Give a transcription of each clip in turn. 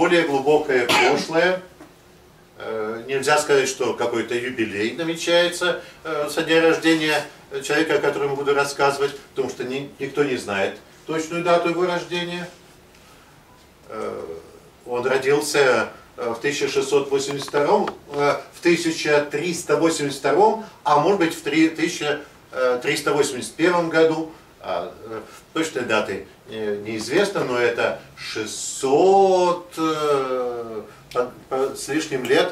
более глубокое прошлое. Нельзя сказать, что какой-то юбилей намечается со дня рождения человека, о котором я буду рассказывать, потому что никто не знает точную дату его рождения. Он родился в 1682, в 1382, а может быть в 1381 году. Точной даты неизвестно, но это 600 с лишним лет.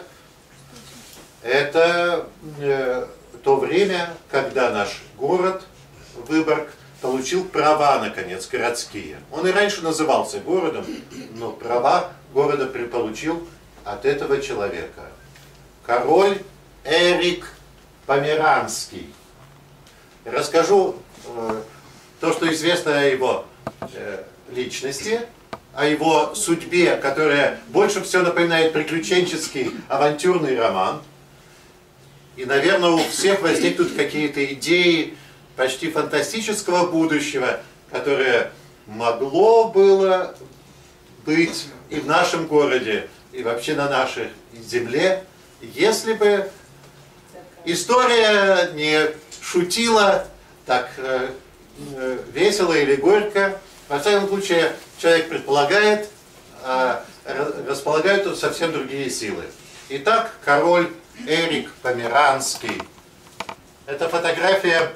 Это то время, когда наш город Выборг получил права, наконец, городские. Он и раньше назывался городом, но права города получил от этого человека. Король Эрик Померанский. Расскажу то, что известно о его личности, о его судьбе, которая больше всего напоминает приключенческий авантюрный роман. И, наверное, у всех возникнут какие-то идеи почти фантастического будущего, которое могло было быть и в нашем городе, и вообще на нашей земле, если бы история не шутила так весело или горько. Во всяком случае, человек предполагает, располагают совсем другие силы. Итак, король Эрик Померанский. Эта фотография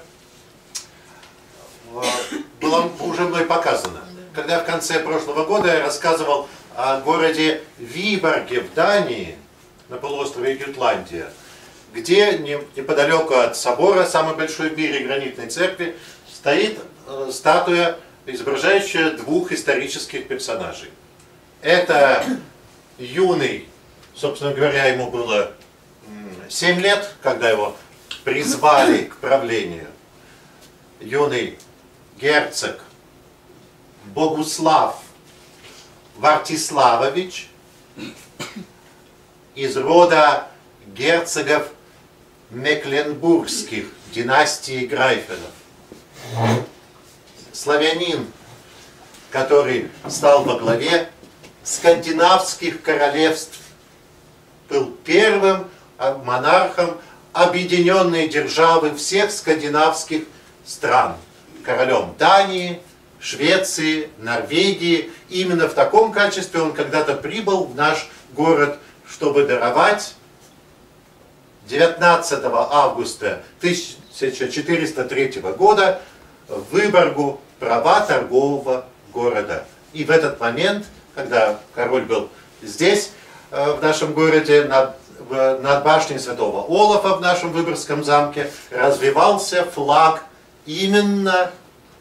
была уже мной показана. Когда в конце прошлого года я рассказывал о городе Виборге в Дании, на полуострове Ютландия, где неподалеку от собора, самой большой в мире гранитной церкви, стоит статуя, изображающая двух исторических персонажей. Это юный, собственно говоря, ему было 7 лет, когда его призвали к правлению. Юный герцог Богуслав Вартиславович из рода герцогов Мекленбургских, династии Грайфенов. Славянин, который стал во главе скандинавских королевств, был первым монархом объединенной державы всех скандинавских стран, королем Дании, Швеции, Норвегии. Именно в таком качестве он когда-то прибыл в наш город, чтобы даровать 19 августа 1403 года Выборгу права торгового города. И в этот момент, когда король был здесь, в нашем городе, над башней Святого Олафа в нашем Выборгском замке, развивался флаг именно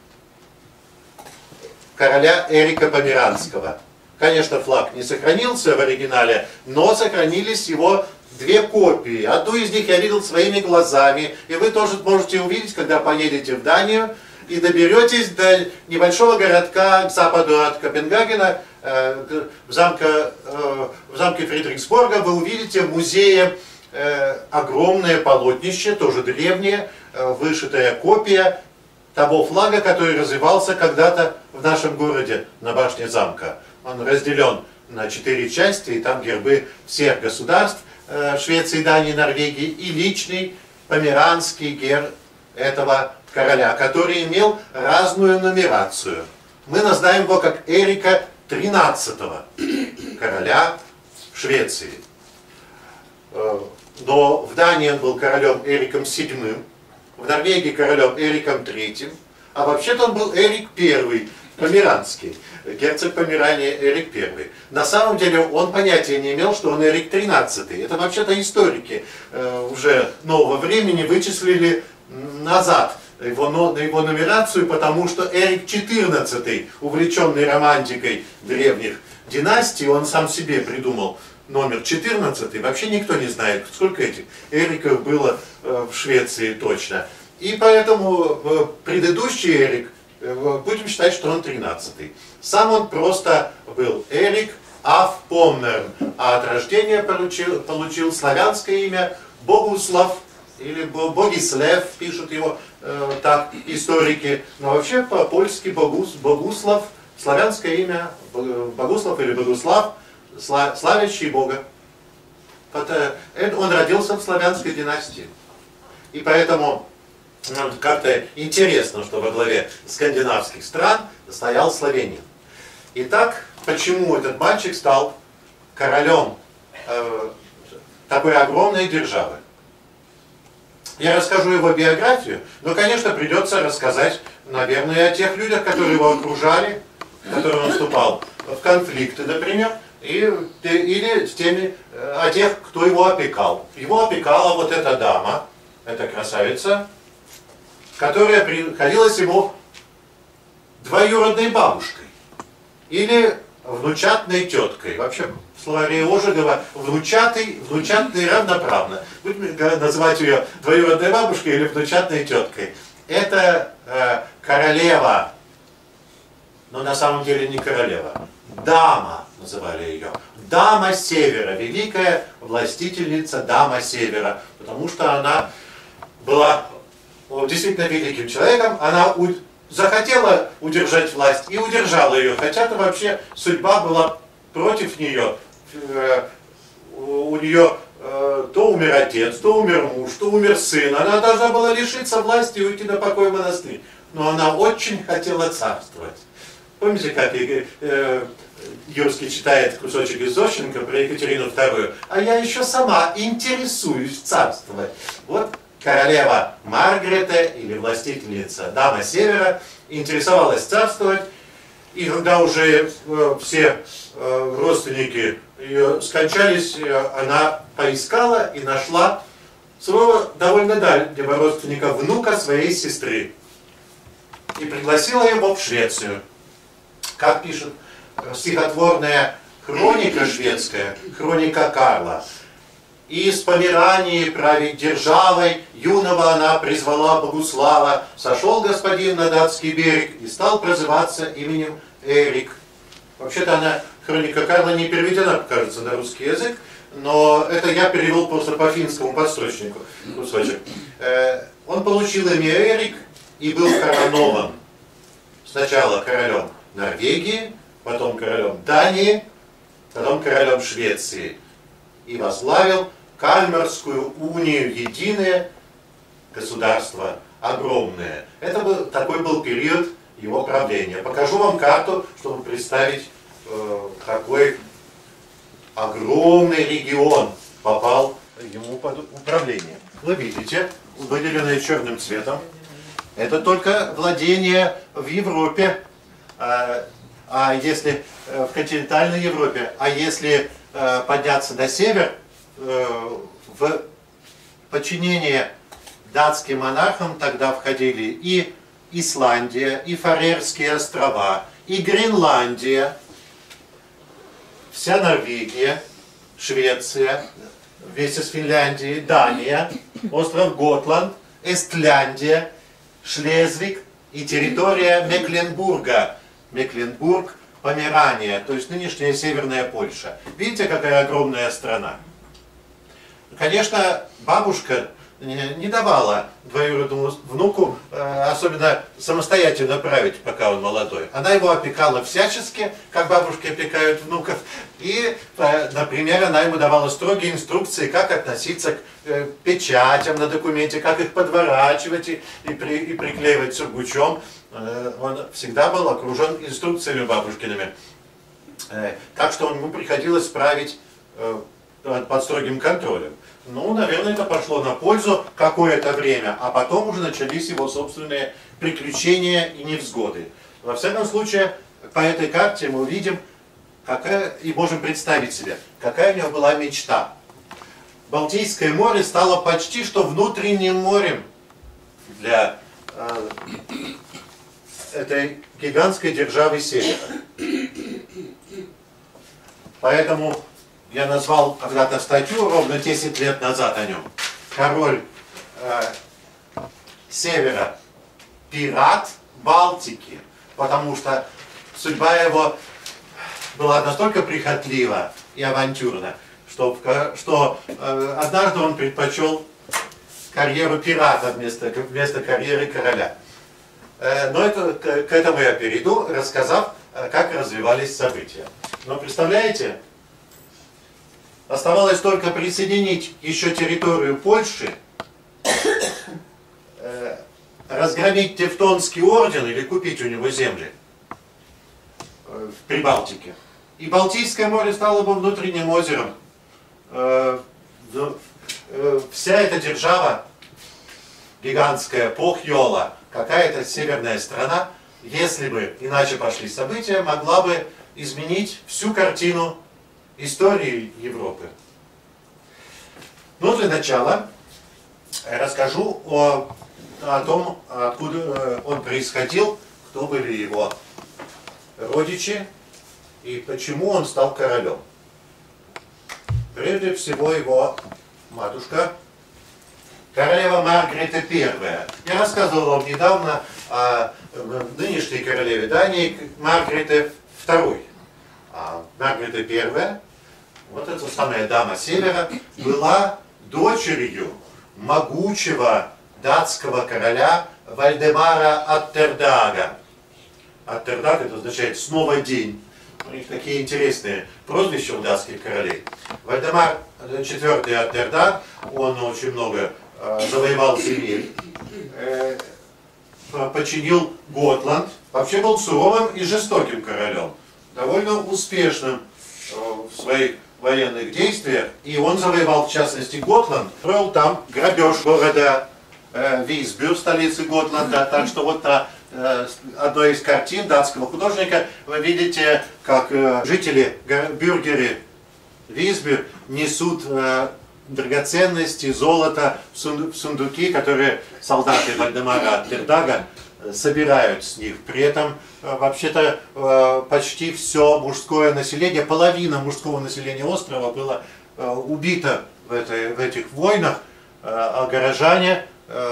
короля Эрика Померанского. Конечно, флаг не сохранился в оригинале, но сохранились его две копии. Одну из них я видел своими глазами, и вы тоже можете увидеть, когда поедете в Данию и доберетесь до небольшого городка к западу от Копенгагена, в замке Фридрихсбурга, вы увидите в музее огромное полотнище, тоже древнее, вышитая копия того флага, который развивался когда-то в нашем городе на башне замка. Он разделен на 4 части, и там гербы всех государств Швеции, Дании, Норвегии, и личный померанский герб этого короля, который имел разную нумерацию. Мы называем его как Эрика XIII, короля Швеции. Но в Дании он был королем Эриком VII, в Норвегии королем Эриком III, а вообще-то он был Эрик I, померанский, герцог Померании Эрик I. На самом деле он понятия не имел, что он Эрик XIII. Это вообще-то историки уже нового времени вычислили назад его нумерацию, потому что Эрик XIV, увлеченный романтикой древних династий, он сам себе придумал номер 14. Вообще никто не знает, сколько этих Эриков было в Швеции точно. И поэтому предыдущий Эрик, будем считать, что он 13-й. Сам он просто был Эрик аф Поммерн, а от рождения получил славянское имя Богуслав, или Богислав, пишут его так историки, но вообще по-польски Богуслав, славянское имя Богуслав или Богуслав, славящий Бога. Он родился в славянской династии. И поэтому как-то интересно, что во главе скандинавских стран стоял славянин. Итак, почему этот мальчик стал королем такой огромной державы? Я расскажу его биографию, но, конечно, придется рассказать, наверное, о тех людях, которые его окружали, с которыми он вступал в конфликты, например, или с теми, о тех, кто его опекал. Его опекала вот эта дама, эта красавица, которая приходилась ему двоюродной бабушкой или внучатной теткой. Вообще, в словаре Ожегова внучатый равноправно. Будем называть ее двоюродной бабушкой или внучатной теткой. Это королева, но на самом деле не королева, дама называли ее. Дама Севера, великая властительница Дама Севера, потому что она была действительно великим человеком, она захотела удержать власть и удержала ее, хотя-то вообще судьба была против нее. У нее то умер отец, то умер муж, то умер сын. Она должна была лишиться власти и уйти на покой в монастырь. Но она очень хотела царствовать. Помните, как Юрский читает кусочек из Зощенко про Екатерину II? А я еще сама интересуюсь царствовать. Вот королева Маргарета, или властительница Дама Севера, интересовалась царствовать. И когда уже все родственники ее скончались, она поискала и нашла своего довольно дальнего родственника, внука своей сестры. И пригласила его в Швецию. Как пишет стихотворная хроника шведская, хроника Карла. Из Померании править державой, юного она призвала Богуслава, сошел господин на датский берег и стал прозываться именем Эрик. Вообще-то она, хроника Карла, не переведена, кажется, на русский язык, но это я перевел просто по финскому подстрочнику кусочек. Он получил имя Эрик и был коронован. Сначала королем Норвегии, потом королем Дании, потом королем Швеции. И возглавил Кальмарскую унию, единое государство, огромное. Такой был период его правления. Покажу вам карту, чтобы представить, какой огромный регион попал ему под управление. Вы видите, выделенное черным цветом, это только владение в Европе, а если в континентальной Европе, а если подняться на север, в подчинение датским монархам тогда входили и Исландия, и Фарерские острова, и Гренландия, вся Норвегия, Швеция, вместе с Финляндией, Дания, остров Готланд, Эстляндия, Шлезвиг и территория Мекленбурга. Мекленбург, Померания, то есть нынешняя Северная Польша. Видите, какая огромная страна? Конечно, бабушка не давала двоюродному внуку особенно самостоятельно править, пока он молодой. Она его опекала всячески, как бабушки опекают внуков. И, например, она ему давала строгие инструкции, как относиться к печатям на документе, как их подворачивать и приклеивать сургучом. Он всегда был окружен инструкциями бабушкиными. Так что ему приходилось править под строгим контролем. Ну, наверное, это пошло на пользу какое-то время, а потом уже начались его собственные приключения и невзгоды. Во всяком случае, по этой карте мы увидим, и можем представить себе, какая у него была мечта. Балтийское море стало почти что внутренним морем для этой гигантской державы Севера. Поэтому я назвал когда-то статью ровно 10 лет назад о нем. Король Севера, пират Балтики, потому что судьба его была настолько прихотлива и авантюрна, что однажды он предпочел карьеру пирата вместо карьеры короля. Но к этому я перейду, рассказав, как развивались события. Но представляете, Оставалось только присоединить еще территорию Польши, разгромить Тевтонский орден или купить у него земли в Прибалтике. И Балтийское море стало бы внутренним озером. Вся эта держава, гигантская Похьола, какая-то северная страна, если бы иначе пошли события, могла бы изменить всю картину истории Европы. Но для начала я расскажу о том, откуда он происходил, кто были его родичи и почему он стал королем. Прежде всего его матушка, королева Маргарита I. Я рассказывал вам недавно о нынешней королеве Дании Маргарите II. А Маргарита I, вот эта самая дама Севера, была дочерью могучего датского короля Вальдемара Аттердага. Аттердаг — это означает «снова день». У них такие интересные прозвища у датских королей. Вальдемар IV Аттердаг, он очень много завоевал земель, подчинил Готланд, вообще был суровым и жестоким королем, довольно успешным в своих военных действиях, и он завоевал в частности Готланд, строил там грабеж города Висбю, столицы Готланда, так что вот на одной из картин датского художника вы видите, как жители, бюргеры Висбю несут драгоценности, золото в сундуки, которые солдаты Вальдемара Аттердага собирают с них. При этом вообще-то почти все мужское население, половина мужского населения острова было убито в этих войнах, а горожане,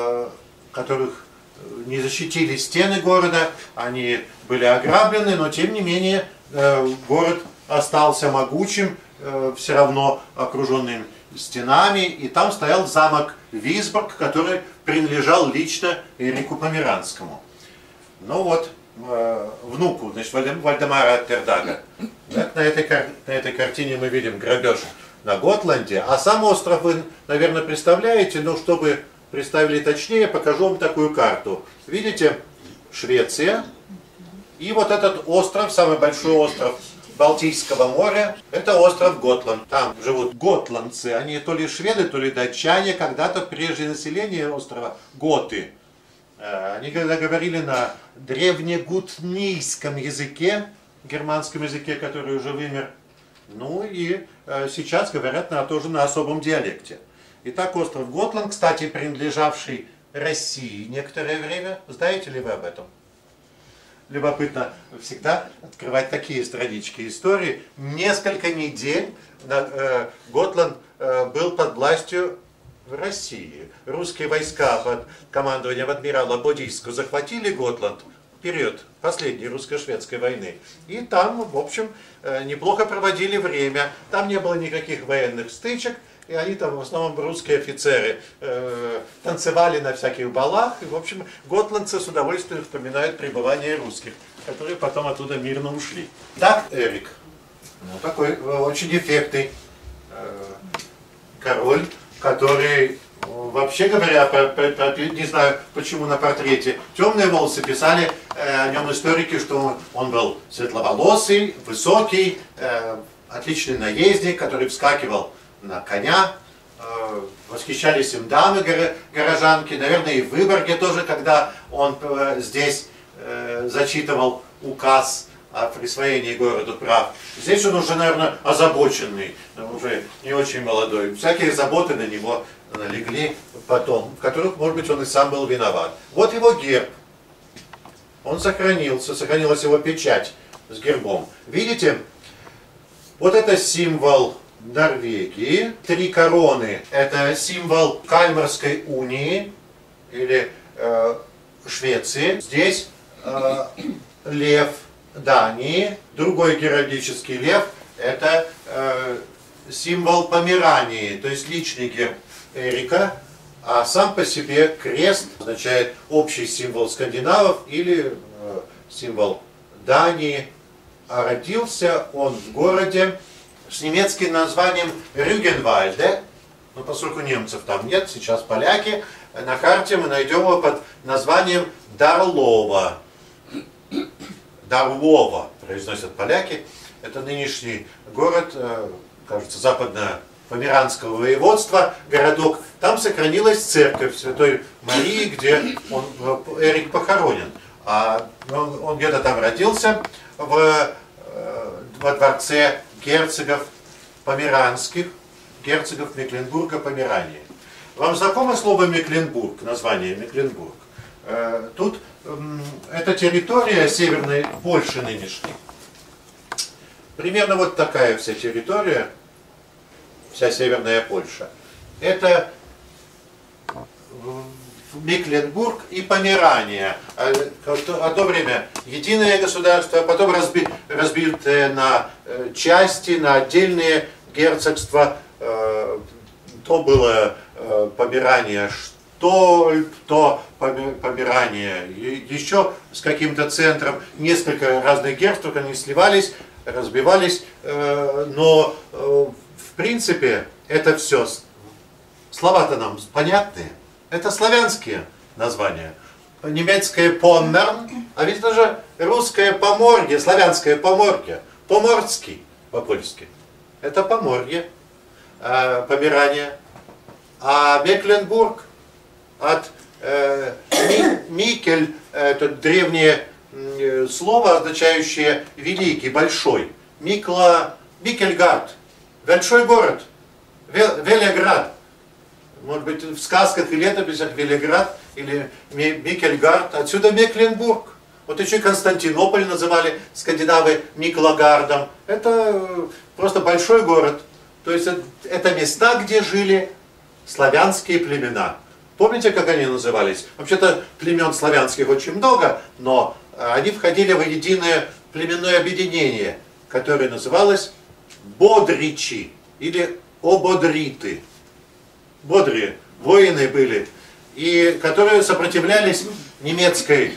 которых не защитили стены города, они были ограблены, но тем не менее город остался могучим, все равно окруженным стенами, и там стоял замок Висборг, который принадлежал лично Эрику Померанскому. Ну вот, внуку, значит, Вальдемара Аттердага. Так, на этой картине мы видим грабеж на Готланде, а сам остров вы, наверное, представляете, но чтобы представили точнее, покажу вам такую карту. Видите, Швеция, и вот этот остров, самый большой остров Балтийского моря, это остров Готланд. Там живут готландцы, они то ли шведы, то ли датчане, когда-то прежнее население острова готы. Они когда говорили на древнегутнийском языке, германском языке, который уже вымер, ну и сейчас говорят тоже на особом диалекте. Итак, остров Готланд, кстати, принадлежавший России некоторое время. Знаете ли вы об этом? Любопытно всегда открывать такие странички истории. Несколько недель Готланд был под властью России. Русские войска под командованием адмирала Бодийского захватили Готланд в период последней русско-шведской войны. И там, в общем, неплохо проводили время. Там не было никаких военных стычек. И они там, в основном, русские офицеры, танцевали на всяких балах. И, в общем, готландцы с удовольствием вспоминают пребывание русских, которые потом оттуда мирно ушли. Так, Эрик, ну, такой очень эффектный король, который, вообще говоря, не знаю, почему на портрете темные волосы, писали о нем историки, что он был светловолосый, высокий, отличный наездник, который вскакивал на коня, восхищались им дамы горожанки, наверное, и в Выборге тоже, когда он здесь зачитывал указ о присвоении городу прав. Здесь он уже, наверное, озабоченный, уже не очень молодой. Всякие заботы на него налегли потом, в которых, может быть, он и сам был виноват. Вот его герб. Он сохранился, сохранилась его печать с гербом. Видите, вот это символ Норвегии. 3 короны — это символ Кальмарской унии или Швеции. Здесь лев Дании. Другой геральдический лев — это символ Померании, то есть личный герб Эрика. А сам по себе крест означает общий символ скандинавов или символ Дании. А родился он в городе с немецким названием Рюгенвальде, но поскольку немцев там нет, сейчас поляки, на карте мы найдем его под названием Дарлова. Дарлова произносят поляки. Это нынешний город, кажется, западно-померанского воеводства, городок. Там сохранилась церковь Святой Марии, где Эрик похоронен. Он где-то там родился, во дворце герцогов померанских, герцогов Мекленбурга-Померании. Вам знакомо слово Мекленбург, название Мекленбург? Тут это территория Северной Польши нынешней. Примерно вот такая вся территория, вся Северная Польша. Это Мекленбург и Померания. Одно время единое государство, а потом разбитое на части, на отдельные герцогства. То было Померания Штольп, то Померания еще с каким-то центром. Несколько разных герцогств, они сливались, разбивались. Но в принципе это все. Слова-то нам понятные. Это славянские названия. Немецкое Поммерн, а ведь это же русское Поморье, славянское Поморье. Поморский по-польски. Это Поморье, Померания. А Мекленбург от Микель, это древнее слово, означающее великий, большой. Микельгард, большой город, Велеград. Может быть, в сказках и летописях Велиград или Микельгард. Отсюда Мекленбург. Вот еще Константинополь называли скандинавы Миклагардом. Это просто большой город. То есть это места, где жили славянские племена. Помните, как они назывались? Вообще-то племен славянских очень много, но они входили в единое племенное объединение, которое называлось Бодричи или Ободриты. Бодрые воины были, и которые сопротивлялись немецкой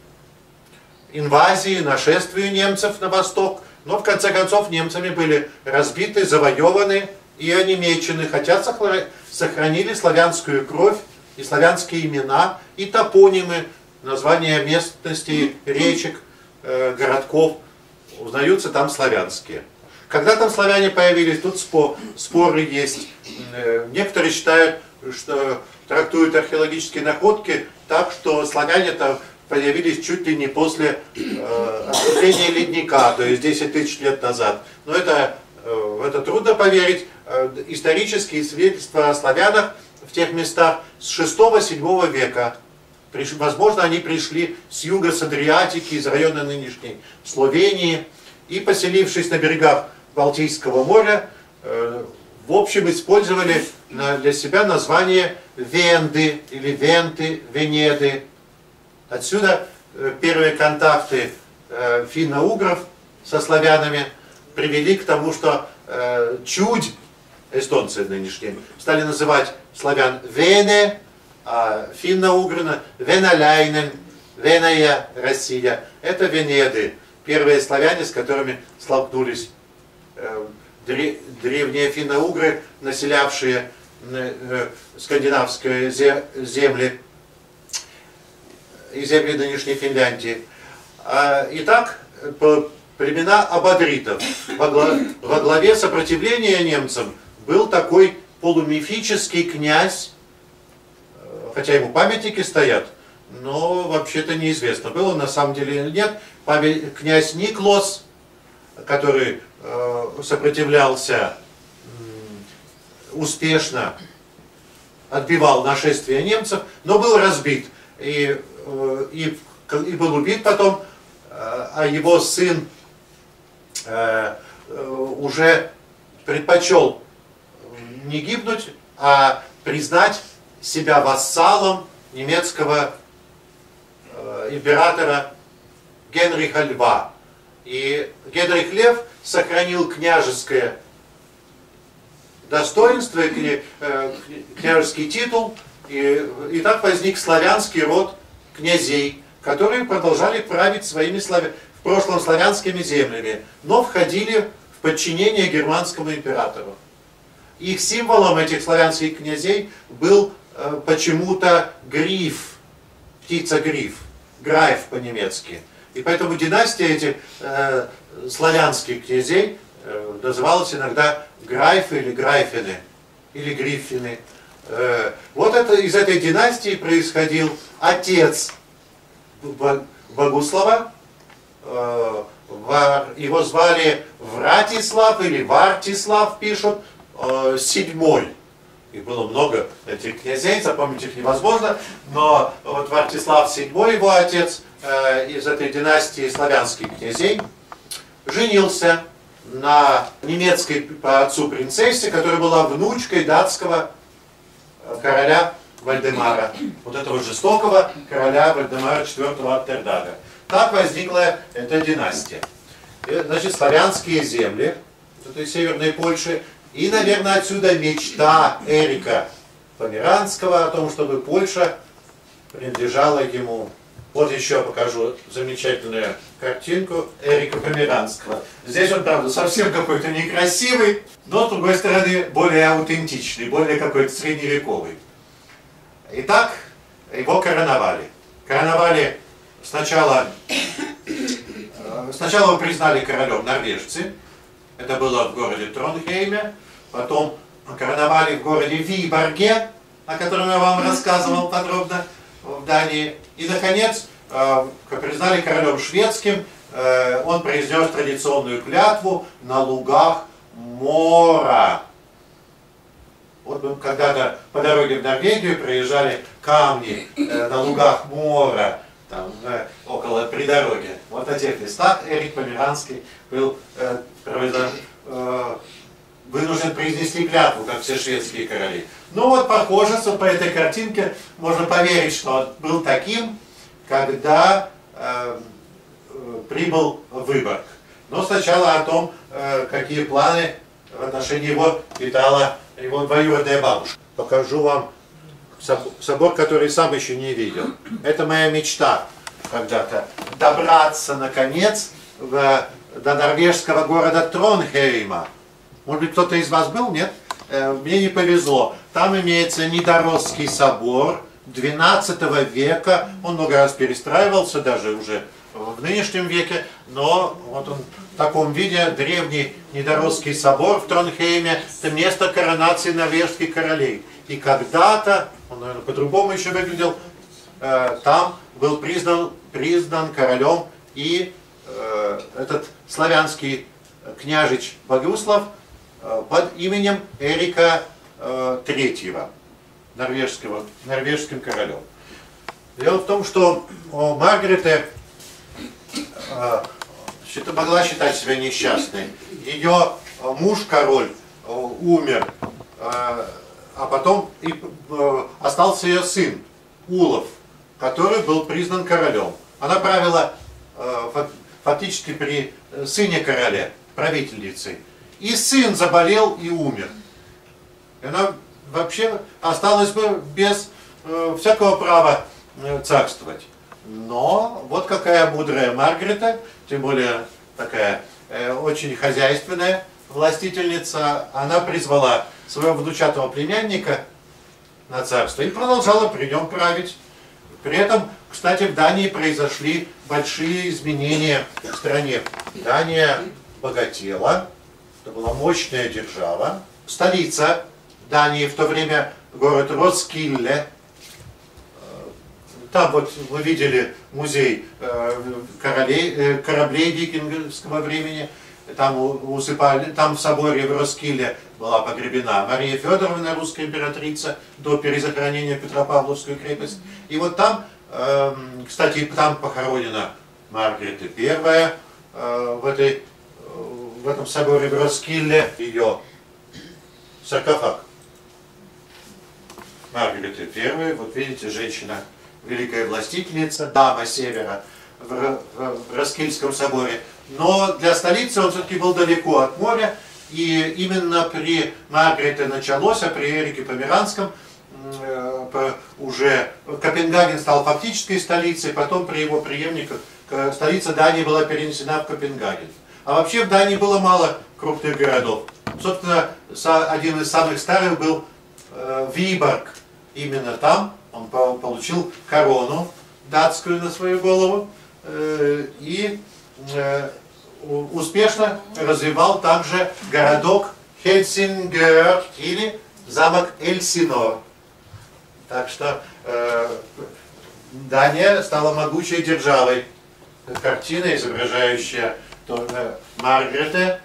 инвазии, нашествию немцев на восток, но в конце концов немцами были разбиты, завоеваны и онемечены, хотя сохранили славянскую кровь и славянские имена, и топонимы, названия местностей, речек, городков, узнаются там славянские. Когда там славяне появились, тут споры есть. Некоторые считают, что трактуют археологические находки так, что славяне там появились чуть ли не после отступления ледника, то есть 10 тысяч лет назад. Но это трудно поверить. Исторические свидетельства о славянах в тех местах с 6-7 века. Возможно, они пришли с юга, с Адриатики, из района нынешней Словении, и, поселившись на берегах Балтийского моря, в общем, использовали для себя название Венды или Венты, Венеды. Отсюда первые контакты финно-угров со славянами привели к тому, что чудь, эстонцы нынешние, стали называть славян Вене, а финно-угры Веналяйнен, Веная, Россия. Это Венеды, первые славяне, с которыми столкнулись древние финно-угры, населявшие скандинавские земли и земли нынешней Финляндии. Итак, племена ободритов. Во главе сопротивления немцам был такой полумифический князь, хотя ему памятники стоят, но вообще-то неизвестно, был он на самом деле или нет. Князь Никлос, который сопротивлялся успешно, отбивал нашествие немцев, но был разбит и был убит потом, а его сын уже предпочел не гибнуть, а признать себя вассалом немецкого императора Генриха Льва. И Генрих Лев сохранил княжеское достоинство, княжеский титул, и так возник славянский род князей, которые продолжали править своими в прошлом славянскими землями, но входили в подчинение германскому императору. Их символом этих славянских князей был почему-то гриф, птица-гриф, грайф по-немецки. И поэтому династия этих славянских князей называлась иногда грайфы или грайфины, или гриффины. Вот это, из этой династии происходил отец Богуслава. Его звали Вратислав или Вартислав, пишут, седьмой. Их было много, этих князей, запомнить их невозможно, но вот Вартислав VII, его отец, из этой династии славянских князей, женился на немецкой по отцу принцессе, которая была внучкой датского короля Вальдемара, вот этого жестокого короля Вальдемара IV Аттердага. Так возникла эта династия. И, значит, славянские земли, этой северной Польши, и, наверное, отсюда мечта Эрика Померанского о том, чтобы Польша принадлежала ему. Вот еще покажу замечательную картинку Эрика Померанского. Здесь он, правда, совсем какой-то некрасивый, но, с другой стороны, более аутентичный, более какой-то средневековый. Итак, его короновали. Короновали сначала его признали королем норвежцы. Это было в городе Тронхейме. Потом короновали в городе Виборге, о котором я вам рассказывал подробно, в Дании. И, наконец, признали королем шведским. Он произнес традиционную клятву на лугах Мора. Вот мы когда-то по дороге в Норвегию проезжали камни на лугах Мора, там, около придороги. Вот на тех местах Эрик Померанский был вынужден произнести клятву, как все шведские короли. Ну вот, похоже, по этой картинке можно поверить, что он был таким, когда прибыл в Выборг. Но сначала о том, какие планы в отношении его питала его двоюродная бабушка. Покажу вам собор, который сам еще не видел. Это моя мечта когда-то. Добраться, наконец, до норвежского города Тронхейма. Может быть, кто-то из вас был, нет? Мне не повезло. Там имеется Нидоросский собор XII века. Он много раз перестраивался, даже уже в нынешнем веке. Но вот он в таком виде, древний Нидоросский собор в Тронхейме. Это место коронации норвежских королей. И когда-то, он, наверное, по-другому еще выглядел, там был признан королем и этот славянский княжич Богуслав под именем Эрика III, норвежским королем. Дело в том, что Маргарет могла считать себя несчастной. Ее муж-король умер, а потом остался ее сын Улов, который был признан королем. Она правила фактически при сыне короля, правительницей. И сын заболел и умер. И она вообще осталась бы без всякого права царствовать. Но вот какая мудрая Маргарета, тем более такая очень хозяйственная властительница, она призвала своего внучатого племянника на царство и продолжала при нем править. При этом, кстати, в Дании произошли большие изменения в стране. Дания богатела, это была мощная держава. Столица Дании в то время город Роскилле. Там вот вы видели музей кораблей викингского времени. Там усыпали, там в соборе в Роскилле была погребена Мария Федоровна, русская императрица, до перезахоронения Петропавловскую крепость. И вот там, кстати, там похоронена Маргарита I, в этом соборе в Роскилле, ее саркофаг. Маргарита I, вот видите, женщина, великая властительница, дама севера в Роскильском соборе. Но для столицы он все-таки был далеко от моря, и именно при Маргарете началось, а при Эрике Померанском уже Копенгаген стал фактической столицей, потом при его преемниках столица Дании была перенесена в Копенгаген. А вообще в Дании было мало крупных городов. Собственно, один из самых старых был Виборг. Именно там он получил корону датскую на свою голову и успешно развивал также городок Хельсингер или замок Эльсинор. Так что Дания стала могучей державой. Картина, изображающая Маргрете,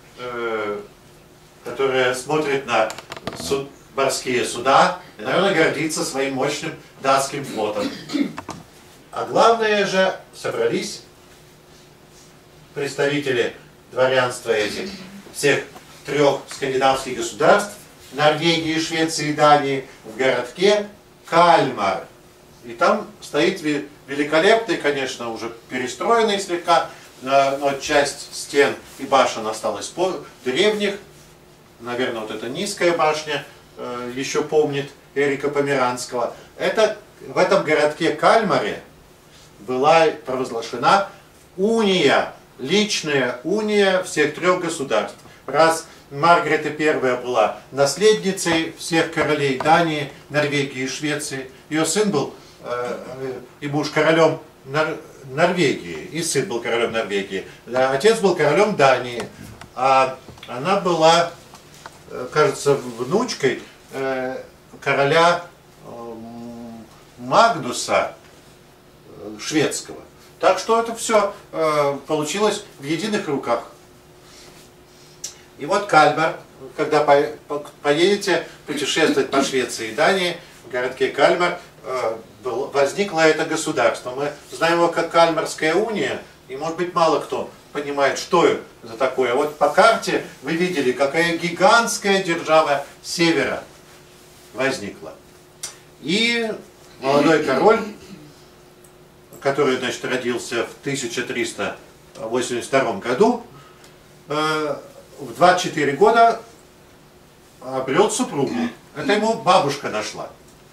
которая смотрит на морские суда и, наверное, гордится своим мощным датским флотом. А главное же, собрались представители дворянства этих всех трех скандинавских государств, Норвегии, Швеции и Дании, в городке Кальмар. И там стоит великолепный, конечно, уже перестроенный слегка, но часть стен и башен осталась древних. Наверное, вот эта низкая башня еще помнит Эрика Померанского. В этом городке Кальмаре была провозглашена уния, личная уния всех трех государств. Раз Маргарета I была наследницей всех королей Дании, Норвегии и Швеции, ее сын был и муж королем Норвегии, и сын был королем Норвегии, отец был королем Дании, а она была, кажется, внучкой короля Магнуса шведского. Так что это все получилось в единых руках. И вот Кальмар, когда поедете путешествовать по Швеции и Дании, в городке Кальмар возникло это государство. Мы знаем его как Кальмарская уния, и, может быть, мало кто понимает, что это такое. Вот по карте вы видели, какая гигантская держава севера возникла. И молодой король, который, значит, родился в 1382 году, в 24 года обрел супругу. Это ему бабушка нашла,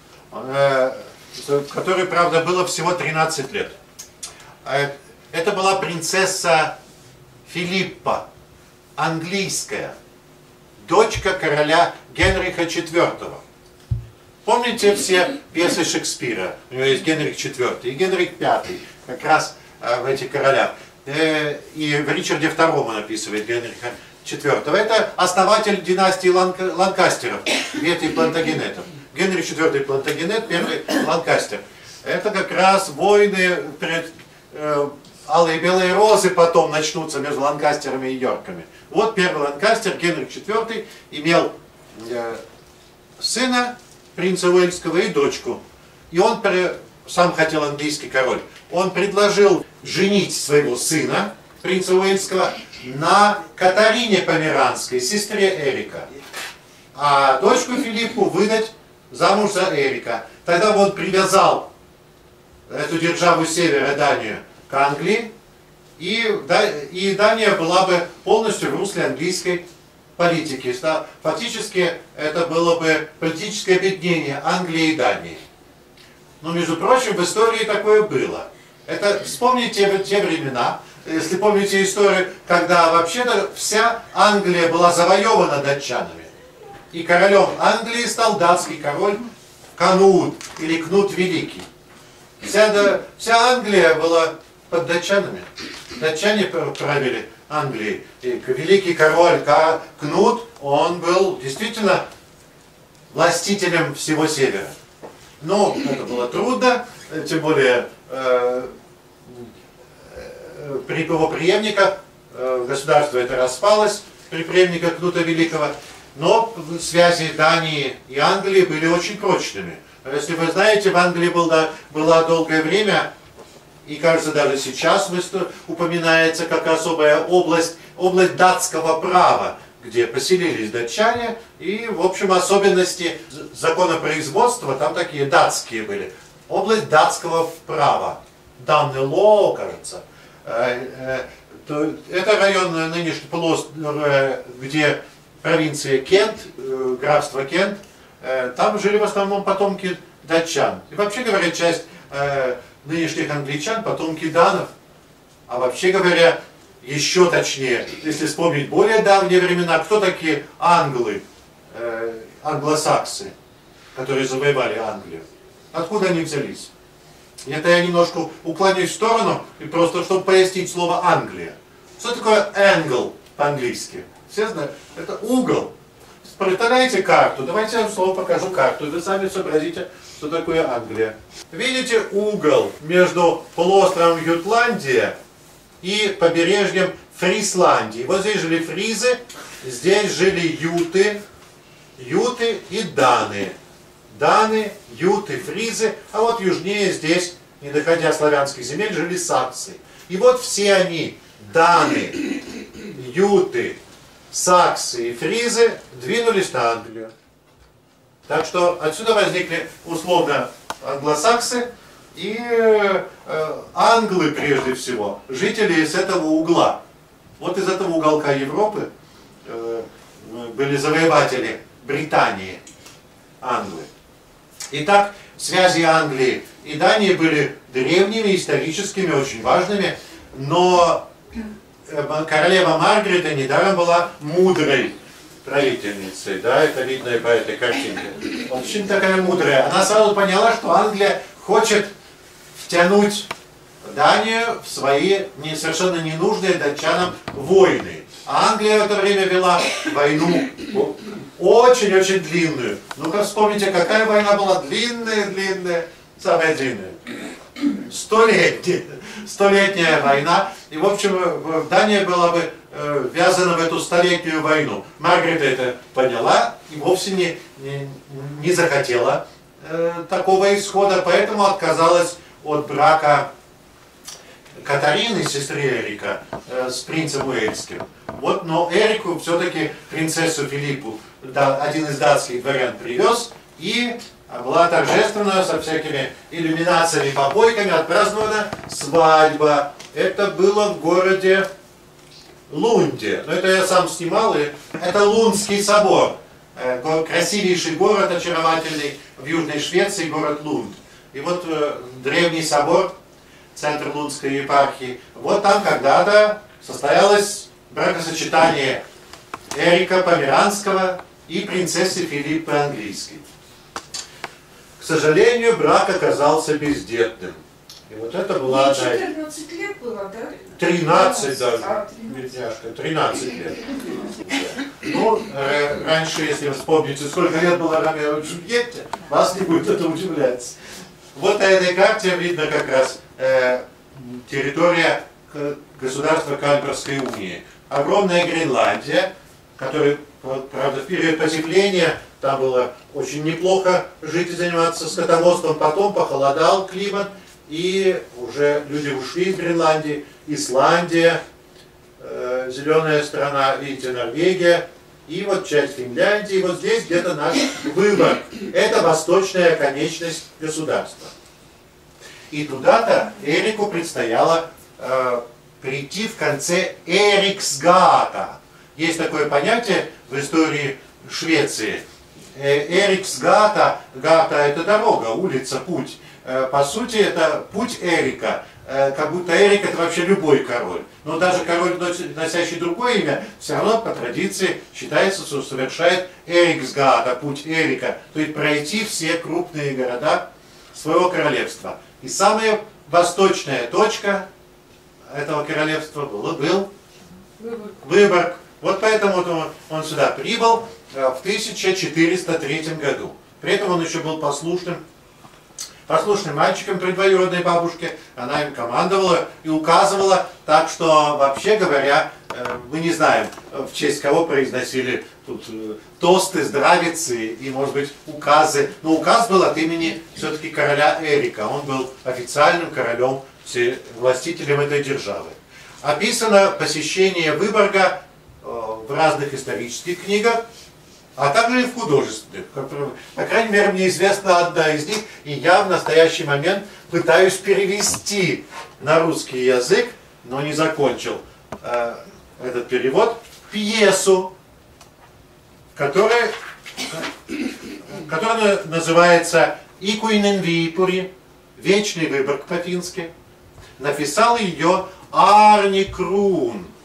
которой, правда, было всего 13 лет. Это была принцесса Филиппа, английская, дочка короля Генриха IV. Помните все пьесы Шекспира? У него есть Генрих IV и Генрих V, как раз в этих королях. И в Ричарде II он описывает Генриха IV. Это основатель династии Ланкастеров, ветви Плантагенетов. Генрих IV Плантагенет, первый Ланкастер. Это как раз войны, алые и белые розы потом начнутся между Ланкастерами и Йорками. Вот первый Ланкастер, Генрих IV, имел сына, принца Уэльского, и дочку. И он сам хотел английский король. Он предложил женить своего сына, принца Уэльского, на Катарине Померанской, сестре Эрика. А дочку Филиппу выдать замуж за Эрика. Тогда он привязал эту державу севера, Данию, к Англии, и Дания была бы полностью в русле английской политики. Фактически это было бы политическое объединение Англии и Дании. Но, между прочим, в истории такое было. Это вспомните те времена, если помните историю, когда вообще-то вся Англия была завоевана датчанами. И королем Англии стал датский король Канут или Кнут Великий. Вся Англия была под датчанами. Датчане правили Англией. И великий король Кнут, он был действительно властителем всего севера. Но это было трудно, тем более при его преемниках государство это распалось, при преемниках Кнута Великого, но связи Дании и Англии были очень прочными. Если вы знаете, в Англии была долгое время, и кажется даже сейчас упоминается как особая область датского права, где поселились датчане, и, в общем, особенности законопроизводства там такие датские были. Область датского права, Даннело, кажется. Это район нынешний полуостров, где провинция Кент, графство Кент, там жили в основном потомки датчан. И вообще говоря, часть нынешних англичан потомки данов. А вообще говоря, еще точнее, если вспомнить более давние времена, кто такие англы, англосаксы, которые завоевали Англию? Откуда они взялись? Это я немножко уклонюсь в сторону, и просто чтобы пояснить слово Англия. Что такое angle по-английски? Все знают? Это угол. Представляете карту? Давайте я вам слово покажу карту, и вы сами сообразите, что такое Англия. Видите угол между полуостровом Ютландия и побережьем Фрисландии. Вот здесь жили фризы, здесь жили юты и даны. Даны, юты, фризы, а вот южнее здесь, не доходя славянских земель, жили саксы. И вот все они, даны, юты, саксы и фризы, двинулись на Англию. Так что отсюда возникли условно англосаксы и англы прежде всего, жители из этого угла. Вот из этого уголка Европы были завоеватели Британии, англы. Итак, связи Англии и Дании были древними, историческими, очень важными, но королева Маргарита недаром была мудрой правительницей, да, это видно и по этой картинке. Очень такая мудрая. Она сразу поняла, что Англия хочет втянуть Данию в свои совершенно ненужные датчанам войны. А Англия в это время вела войну очень-очень длинную. Ну-ка вспомните, какая война была длинная, самая длинная. Столетняя война. И, в общем, Дания была бы ввязана в эту столетнюю войну. Маргарита это поняла и вовсе не захотела такого исхода, поэтому отказалась от брака Катарины, сестры Эрика, с принцем Уэльским. Вот, но Эрику все-таки принцессу Филиппу один из датских дворян привез, и была торжественно, со всякими иллюминациями, попойками отпразднована свадьба. Это было в городе Лунде. Но это я сам снимал, и это Лундский собор. Красивейший город, очаровательный, в Южной Швеции, город Лунд. И вот древний собор, центр Лундской епархии. Вот там когда-то состоялось бракосочетание Эрика Померанского и принцессы Филиппы Английской. К сожалению, брак оказался бездетным. И вот это была... 14 лет было, да? 13 даже, бедняжка, 13 лет. Ну, раньше, если вы вспомните, сколько лет было Ромео и Джульетте, вас не будет это удивляться. Вот на этой карте видно как раз территория государства Кальберской унии. Огромная Гренландия, которая, правда, в период потепления там было очень неплохо жить и заниматься скотоводством, потом похолодал климат, и уже люди ушли из Гренландии. Исландия, зеленая страна, видите, Норвегия, и вот часть Финляндии, вот здесь где-то наш выбор. Это восточная конечность государства. И туда-то Эрику предстояло прийти в конце Эриксгата. Есть такое понятие в истории Швеции. Эриксгата, гата это дорога, улица, путь. По сути это путь Эрика. Как будто Эрик это вообще любой король. Но даже король, носящий другое имя, все равно по традиции считается, что совершает Эриксгата, путь Эрика. То есть пройти все крупные города своего королевства. И самая восточная точка этого королевства был Выборг. Вот поэтому он сюда прибыл в 1403 году. При этом он еще был послушным мальчиком при двоюродной бабушке. Она им командовала и указывала, так что, вообще говоря, мы не знаем, в честь кого произносили тут тосты, здравицы и, может быть, указы. Но указ был от имени все-таки короля Эрика. Он был официальным королем, властителем этой державы. Описано посещение Выборга в разных исторических книгах, а также и в художественных. По крайней мере, мне известна одна из них, и я в настоящий момент пытаюсь перевести на русский язык, но не закончил этот перевод, пьесу, которая называется «Икуинен Випури», «Вечный Выборг» по-фински. Написал ее Арни Крун.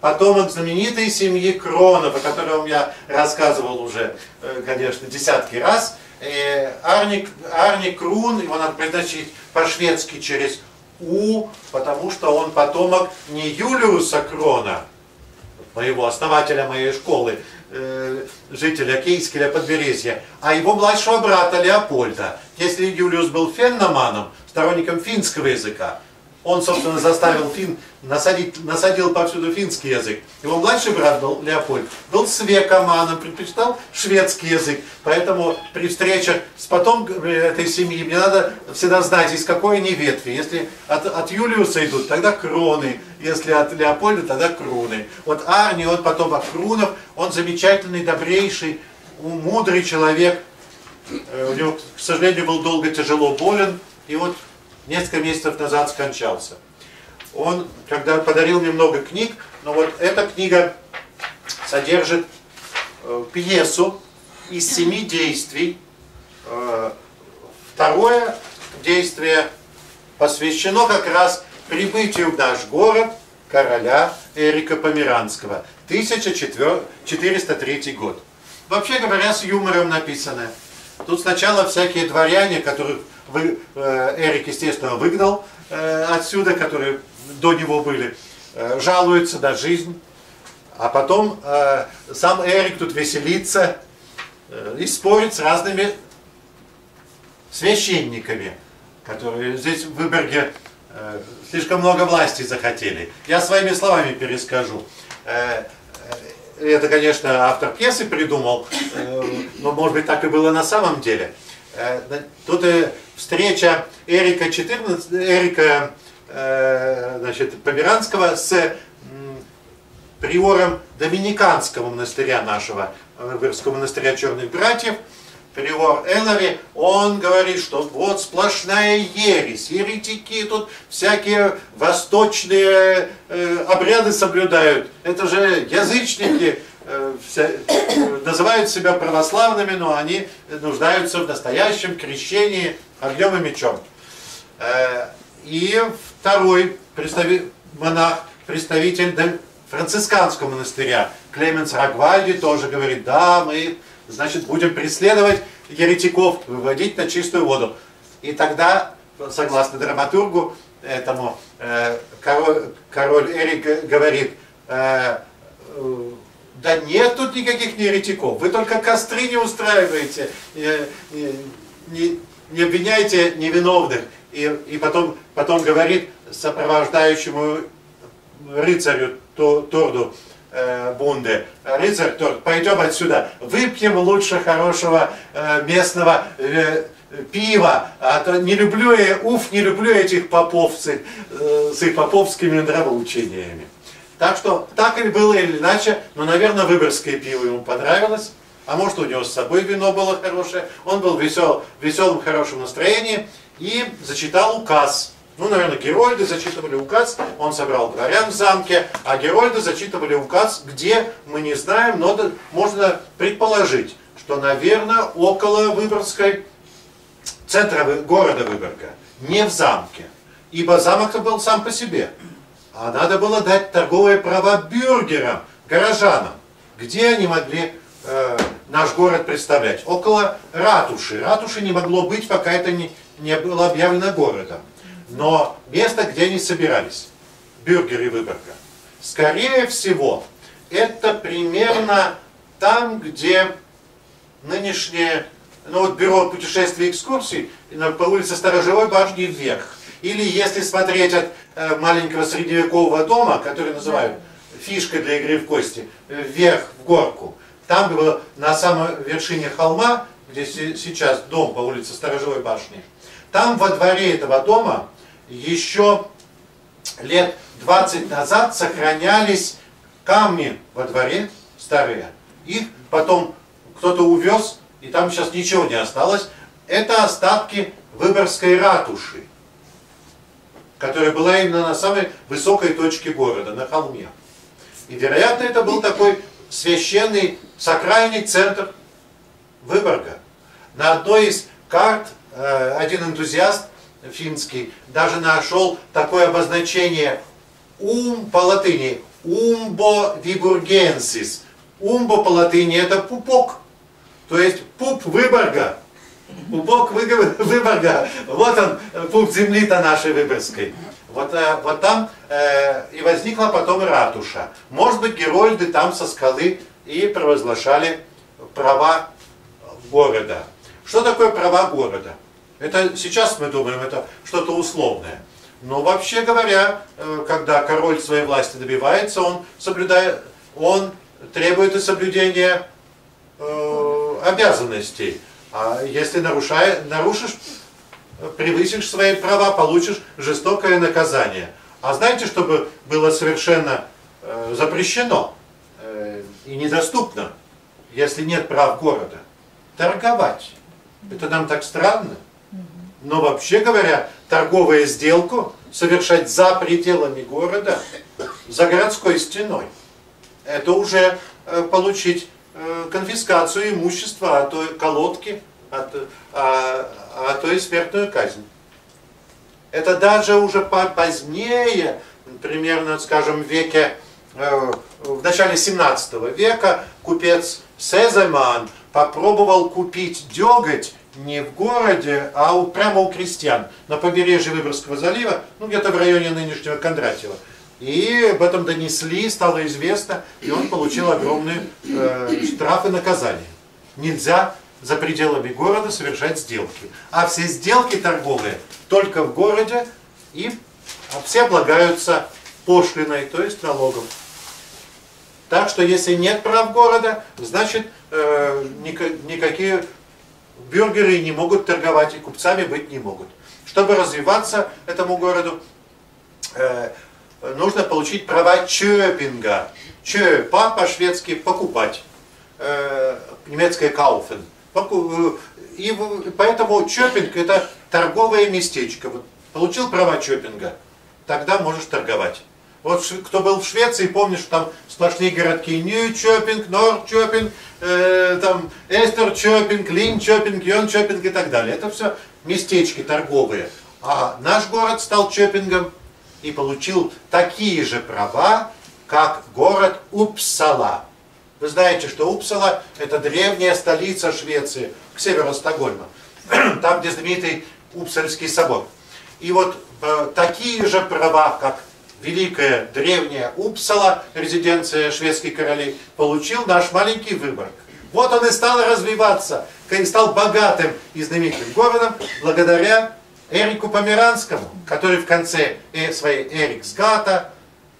потомок знаменитой семьи Кронов, о котором я рассказывал уже, конечно, десятки раз. Арни Крун, его надо произносить по-шведски через У, потому что он потомок не Юлиуса Крона, моего основателя моей школы, жителя Кейскеля подберезья, а его младшего брата Леопольда. Если Юлиус был фенноманом, сторонником финского языка, он, собственно, заставил насадил повсюду финский язык. Его младший брат был, Леопольд, был свекоманом, предпочитал шведский язык. Поэтому при встречах с потомками этой семьи мне надо всегда знать, из какой они ветви. Если от Юлиуса идут, тогда Кроны. Если от Леопольда, тогда Круны. Вот Арни, он потомок Крунов, он замечательный, добрейший, мудрый человек. У него, к сожалению, был долго тяжело болен. И вот несколько месяцев назад скончался. Он, когда подарил мне много книг, но вот эта книга содержит пьесу из 7 действий. Второе действие посвящено как раз прибытию в наш город короля Эрика Померанского. 1403 год. Вообще говоря, с юмором написано. Тут сначала всякие дворяне, которых Эрик, естественно, выгнал отсюда, которые до него были, жалуются на жизнь. А потом сам Эрик тут веселится и спорит с разными священниками, которые здесь в Выборге слишком много власти захотели. Я своими словами перескажу. Это, конечно, автор пьесы придумал, но, может быть, так и было на самом деле. Тут встреча Эрика Померанского с приором Доминиканского монастыря нашего, Выборгского монастыря Черных Братьев, приор Эллари. Он говорит, что вот сплошная ересь, еретики тут всякие восточные обряды соблюдают. Это же язычники, называют себя православными, но они нуждаются в настоящем крещении огнем и мечом. И второй монах, представитель францисканского монастыря, Клеменс Рагвальди, тоже говорит, да, мы, значит, будем преследовать еретиков, выводить на чистую воду. И тогда, согласно драматургу, этому король Эрик говорит, да нет тут никаких еретиков, вы только костры не устраиваете, не обвиняйте невиновных. И потом говорит сопровождающему рыцарю Торду Бунде, рыцарь Торд, пойдем отсюда, выпьем лучше хорошего местного пива, а то не люблю этих попов с их поповскими нравоучениями. Так что, так или было или иначе, но, наверное, выборгское пиво ему понравилось, а может, у него с собой вино было хорошее, он был в веселом, хорошем настроении и зачитал указ. Ну, наверное, Герольды зачитывали указ, он собрал дворян в замке, а Герольды зачитывали указ, где, мы не знаем, но можно предположить, что, наверное, около Выборгской, центра города Выборга, не в замке, ибо замок-то был сам по себе. А надо было дать торговые права бюргерам, горожанам, где они могли наш город представлять. Около ратуши. Ратуши не могло быть, пока это не было объявлено городом. Но место, где они собирались, бюргеры Выборга, скорее всего, это примерно там, где нынешнее, бюро путешествий и экскурсий по улице Сторожевой башни вверх. Или если смотреть от маленького средневекового дома, который называют фишкой для игры в кости, вверх в горку, там было на самой вершине холма, где сейчас дом по улице Сторожевой башни, там во дворе этого дома еще лет 20 назад сохранялись камни во дворе старые. Их потом кто-то увез, и там сейчас ничего не осталось. Это остатки Выборгской ратуши, которая была именно на самой высокой точке города, на холме. И, вероятно, это был такой священный, сакральный центр Выборга. На одной из карт один энтузиаст финский даже нашел такое обозначение по латыни умбо вибургенсис. Умбо по латыни это пупок, то есть пуп Выборга. Пупок Выборга. Вот он, пуп земли-то нашей Выборгской. Вот там и возникла потом ратуша. Может быть, герольды там со скалы и провозглашали права города. Что такое права города? Это сейчас мы думаем, это что-то условное. Но вообще говоря, когда король своей власти добивается, он требует и соблюдения обязанностей. А если нарушишь, превысишь свои права, получишь жестокое наказание. А знаете, что было совершенно запрещено и недоступно, если нет прав города? Торговать. Это нам так странно. Но вообще говоря, торговую сделку совершать за пределами города, за городской стеной, это уже получить конфискацию имущества, а то колодки, а то и смертную казнь. Это даже уже позднее, примерно, скажем, в начале 17 века купец Сеземан попробовал купить деготь не в городе, а прямо у крестьян на побережье Выборгского залива, ну где-то в районе нынешнего Кондратьева. И об этом донесли, стало известно, и он получил огромные штрафы и наказания. Нельзя за пределами города совершать сделки. А все сделки торговые только в городе, и все облагаются пошлиной, то есть налогом. Так что если нет прав города, значит никакие бюргеры не могут торговать и купцами быть не могут. Чтобы развиваться этому городу, нужно получить права чёпинга. Чёпа по-шведски покупать. Немецкое kaufen. И поэтому чёпинг это торговое местечко. Вот получил права чёпинга, тогда можешь торговать. Вот кто был в Швеции, помнишь, что там сплошные городки Нью-Чопинг, Норд-Чопинг, там Эстер-Чопинг, Лин-Чопинг, Йон-Чопинг и так далее. Это все местечки торговые. А наш город стал Чопингом и получил такие же права, как город Упсала. Вы знаете, что Упсала это древняя столица Швеции, к северу от Стокгольма, там, где знаменитый Упсальский собор. И вот такие же права, как великая древняя Упсала, резиденция шведских королей, получил наш маленький Выборг. Вот он и стал развиваться, и стал богатым и знаменитым городом благодаря Эрику Померанскому, который в конце своей Эриксгата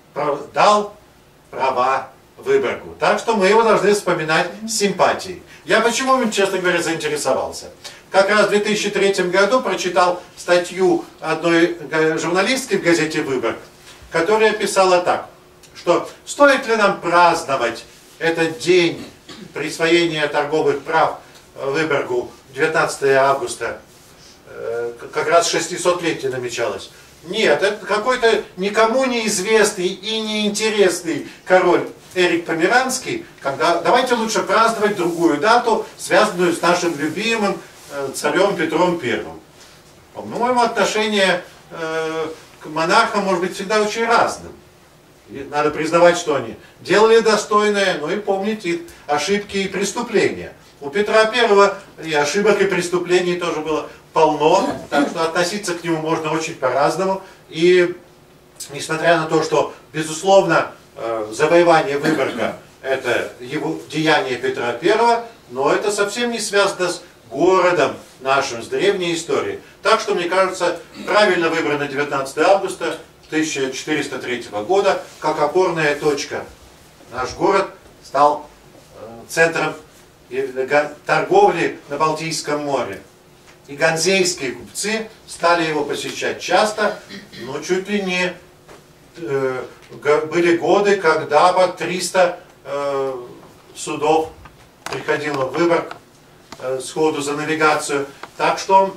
дал права Выборгу. Так что мы его должны вспоминать с симпатией. Я почему, честно говоря, заинтересовался? Как раз в 2003 году прочитал статью одной журналистки в газете «Выборг», которая писала так, что стоит ли нам праздновать этот день присвоения торговых прав Выборгу 19 августа, как раз 600-летие намечалось. Нет, это какой-то никому неизвестный и неинтересный король Эрик Померанский, давайте лучше праздновать другую дату, связанную с нашим любимым царем Петром I. По-моему, отношение к монархам может быть всегда очень разным. И надо признавать, что они делали достойное, но и помнить их ошибки и преступления. У Петра I и ошибок и преступлений тоже было полно, так что относиться к нему можно очень по-разному. И несмотря на то, что, безусловно, завоевание Выборга это его деяние Петра I, но это совсем не связано с городом нашим, с древней историей. Так что, мне кажется, правильно выбрано 19 августа 1403 года как опорная точка. Наш город стал центром торговли на Балтийском море. И ганзейские купцы стали его посещать часто, но чуть ли не были годы, когда по 300 судов приходило в Выборг сходу за навигацию. Так что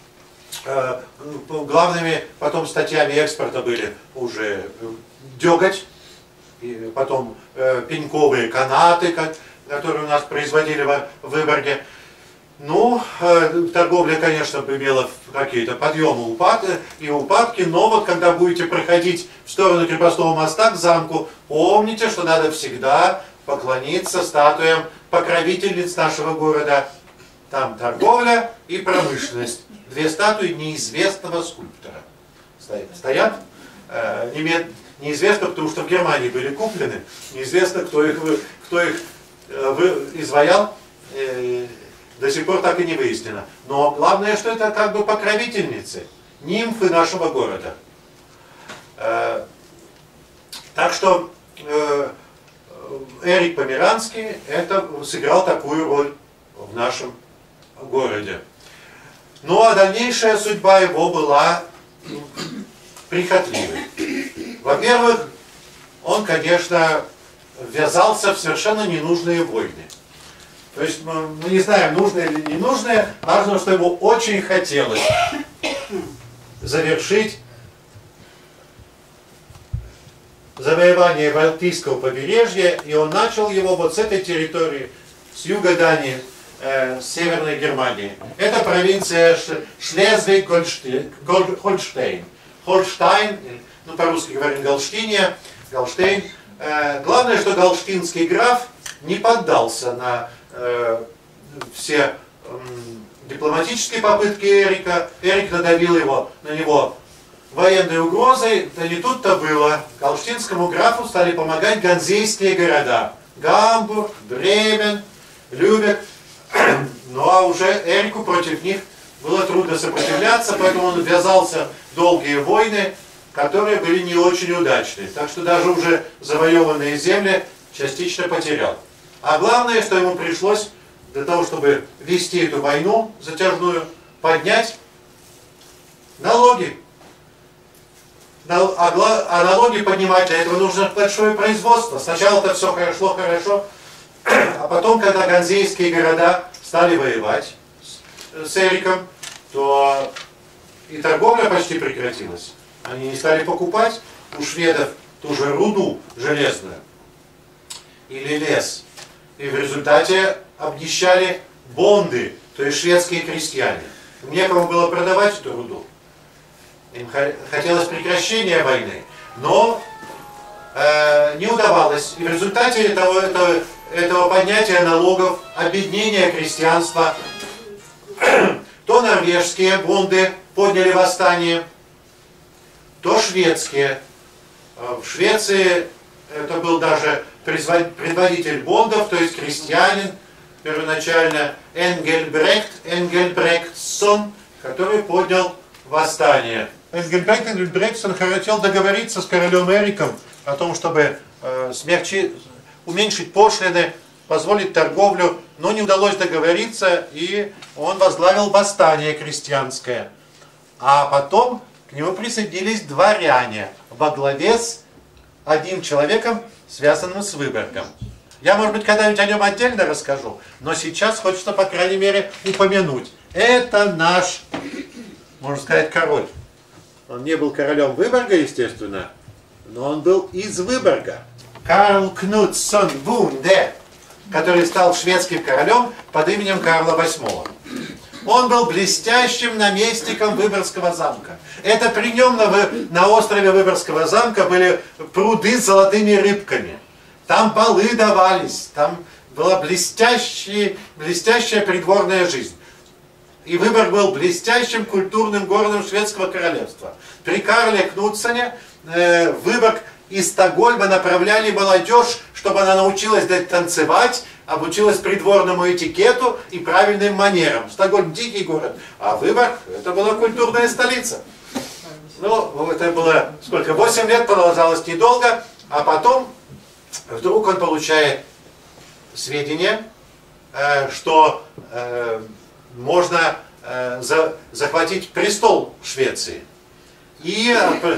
главными потом статьями экспорта были уже деготь, и потом пеньковые канаты, которые у нас производили в Выборге. Ну, торговля, конечно, имела какие-то подъемы и упадки, но вот когда будете проходить в сторону крепостного моста к замку, помните, что надо всегда поклониться статуям покровительниц нашего города. Там торговля и промышленность. Две статуи неизвестного скульптора стоят. Неизвестно, потому что в Германии были куплены. Неизвестно, кто их изваял. До сих пор так и не выяснено. Но главное, что это как бы покровительницы, нимфы нашего города. Так что Эрик Померанский сыграл такую роль в нашем городе. Ну а дальнейшая судьба его была прихотливой. Во-первых, он, конечно, ввязался в совершенно ненужные войны. То есть мы не знаем, нужные или не нужные, важно, что ему очень хотелось завершить завоевание Балтийского побережья, и он начал его вот с этой территории, с юга Дании, с Северной Германии. Это провинция Шлезвиг-Гольштейн. Хольштайн, ну по-русски говорим Галштиния, Галштейн. Главное, что галштинский граф не поддался на все дипломатические попытки Эрика. Эрик надавил на него военной угрозой, да не тут-то было. Галштинскому графу стали помогать ганзейские города. Гамбург, Бремен, Любек. Ну а уже Эрику против них было трудно сопротивляться, поэтому он ввязался в долгие войны, которые были не очень удачные. Так что даже уже завоеванные земли частично потерял. А главное, что ему пришлось для того, чтобы вести эту войну затяжную, поднять налоги. А налоги поднимать для этого нужно большое производство. Сначала это все хорошо, а потом, когда ганзейские города стали воевать с Эриком, то и торговля почти прекратилась. Они не стали покупать у шведов ту же руду железную или лес. И в результате обнищали бонды, то есть шведские крестьяне. Некому было продавать эту руду. Им хотелось прекращения войны, но не удавалось. И в результате этого поднятия налогов, обеднения крестьянства, то норвежские бонды подняли восстание, то шведские. В Швеции это был даже предводитель бондов, то есть крестьянин, первоначально Энгельбректсон, который поднял восстание. Энгельбректсон хотел договориться с королем Эриком о том, чтобы уменьшить пошлины, позволить торговлю, но не удалось договориться, и он возглавил восстание крестьянское. А потом к нему присоединились дворяне во главе с одним человеком, связанным с Выборгом. Я, может быть, когда-нибудь о нем отдельно расскажу, но сейчас хочется, по крайней мере, упомянуть. Это наш, можно сказать, король. Он не был королем Выборга, естественно, но он был из Выборга. Карл Кнутсон Вунде, который стал шведским королем под именем Карла VIII. Он был блестящим наместником Выборгского замка. Это при нем на острове Выборгского замка были пруды с золотыми рыбками. Там балы давались, там была блестящая придворная жизнь. И Выборг был блестящим культурным городом шведского королевства. При Карле Кнутсоне Выборг из Стокгольма направляли молодежь, чтобы она научилась танцевать, обучилась придворному этикету и правильным манерам. Стокгольм дикий город, а Выборг это была культурная столица. Ну, это было сколько? 8 лет продолжалось недолго, а потом вдруг он получает сведения, что можно захватить престол Швеции. И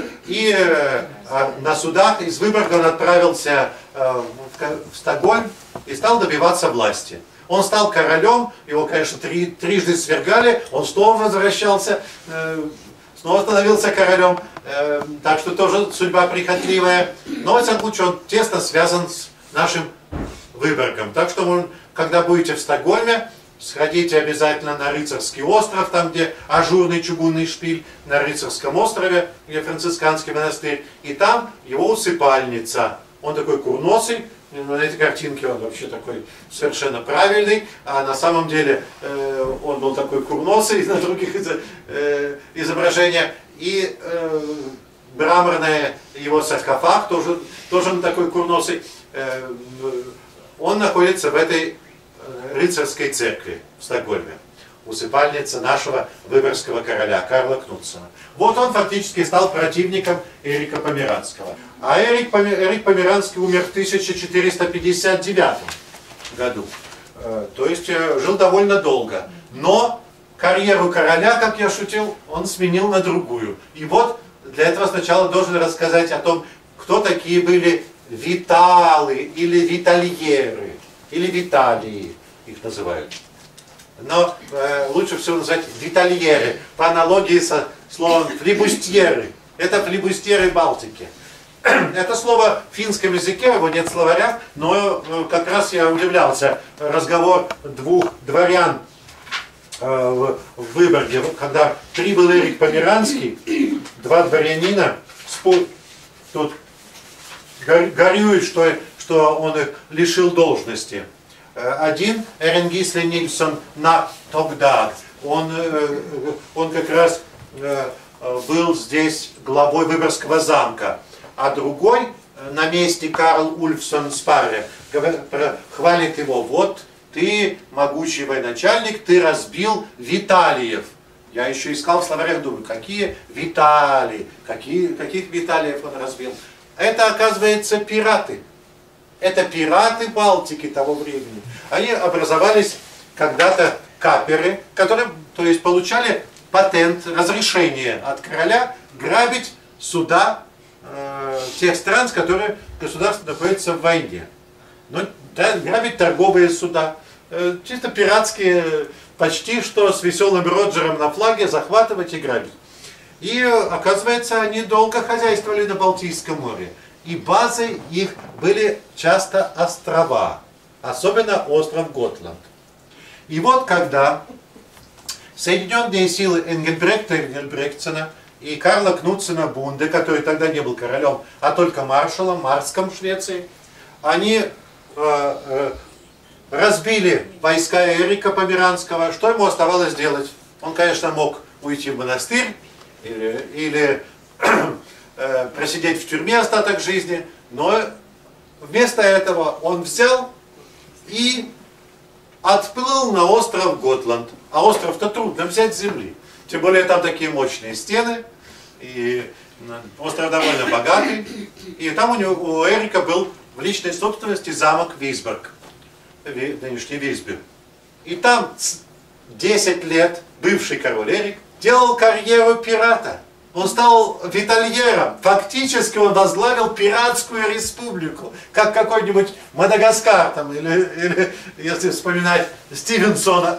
на судах из Выборга он отправился в Стокгольм и стал добиваться власти. Он стал королем, его, конечно, трижды свергали, он снова возвращался, снова становился королем, так что тоже судьба прихотливая. Но, в всяком случае, он тесно связан с нашим Выборгом. Так что, когда будете в Стокгольме, сходите обязательно на Рыцарский остров, там где ажурный чугунный шпиль, на Рыцарском острове, где францисканский монастырь, и там его усыпальница. Он такой курносый, на этой картинке он вообще такой совершенно правильный, а на самом деле он был такой курносый на других изображениях. И мраморный его саркофаг, тоже он такой курносый, он находится в этой рыцарской церкви в Стокгольме. Усыпальница нашего выборгского короля Карла Кнутсона. Вот он фактически стал противником Эрика Померанского. А Эрик Померанский умер в 1459 году. То есть жил довольно долго. Но карьеру короля, как я шутил, он сменил на другую. И вот для этого сначала должен рассказать о том, кто такие были виталы или витальеры, или виталии их называют. Но лучше всего назвать витальеры, по аналогии со словом флибустьеры. Это флибустьеры Балтики. Это слово в финском языке, его нет в словарях, но как раз я удивлялся. Разговор двух дворян в Выборге, когда прибыл Эрик Померанский, два дворянина тут горюют, что он их лишил должности. Один, Эренгисле Нильсон на Тогдаг, он как раз был здесь главой Выборгского замка, а другой, наместник Карл Ульфсон Спарре, хвалит его: вот ты, могучий военачальник, ты разбил Виталиев. Я еще искал в словарях, думаю, какие Виталии, каких Виталиев он разбил. Это, оказывается, пираты. Это пираты Балтики того времени. Они образовались когда-то каперы, которые, то есть, получали патент, разрешение от короля грабить суда тех стран, с которыми государство находится в войне. Но да, грабить торговые суда, чисто пиратские, почти что с веселым Роджером на флаге захватывать и грабить. И оказывается, они долго хозяйствовали на Балтийском море. И базой их были часто острова, особенно остров Готланд. И вот когда соединенные силы Энгельбректсена и Карла Кнутсена Бунде, который тогда не был королем, а только маршалом, марском в Швеции, они разбили войска Эрика Померанского. Что ему оставалось делать? Он, конечно, мог уйти в монастырь или просидеть в тюрьме остаток жизни, но вместо этого он взял и отплыл на остров Готланд. А остров-то трудно взять с земли. Тем более там такие мощные стены, и остров довольно богатый. И там у Эрика был в личной собственности замок Висборг, нынешний Висбю. И там 10 лет бывший король Эрик делал карьеру пирата. Он стал витальером. Фактически он возглавил пиратскую республику, как какой-нибудь Мадагаскар, там, или если вспоминать Стивенсона,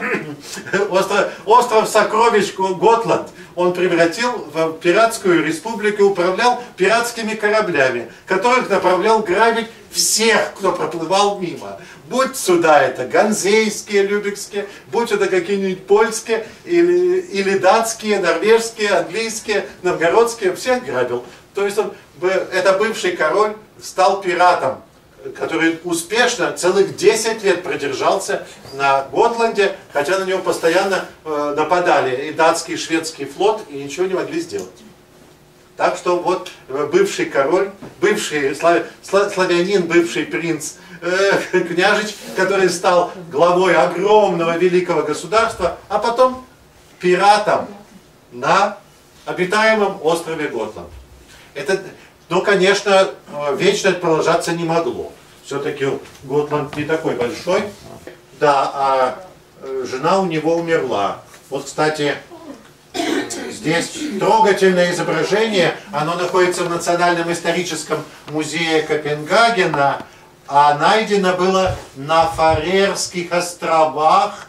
остров сокровищ Готланд он превратил в пиратскую республику и управлял пиратскими кораблями, которых направлял грабить всех, кто проплывал мимо. Будь суда это ганзейские, любекские, будь это какие-нибудь польские, или датские, норвежские, английские, новгородские, всех грабил. То есть это бывший король стал пиратом, который успешно целых 10 лет продержался на Готланде, хотя на него постоянно нападали и датский, и шведский флот, и ничего не могли сделать. Так что вот бывший король, бывший славянин, бывший принц, княжич, который стал главой огромного великого государства, а потом пиратом на обитаемом острове Готланд. Это, ну, конечно, вечно это продолжаться не могло. Все-таки Готланд не такой большой. Да, а жена у него умерла. Вот, кстати, здесь трогательное изображение, оно находится в Национальном историческом музее Копенгагена, а найдено было на Фарерских островах,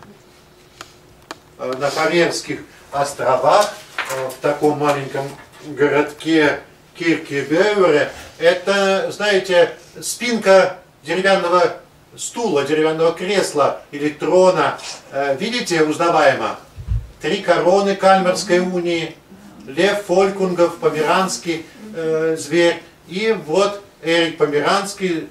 в таком маленьком городке Киркебевере. Это, знаете, спинка деревянного стула, деревянного кресла или трона. Видите, узнаваемо? 3 короны Кальмарской унии, лев Фолькунгов, померанский зверь, и вот Эрик Померанский,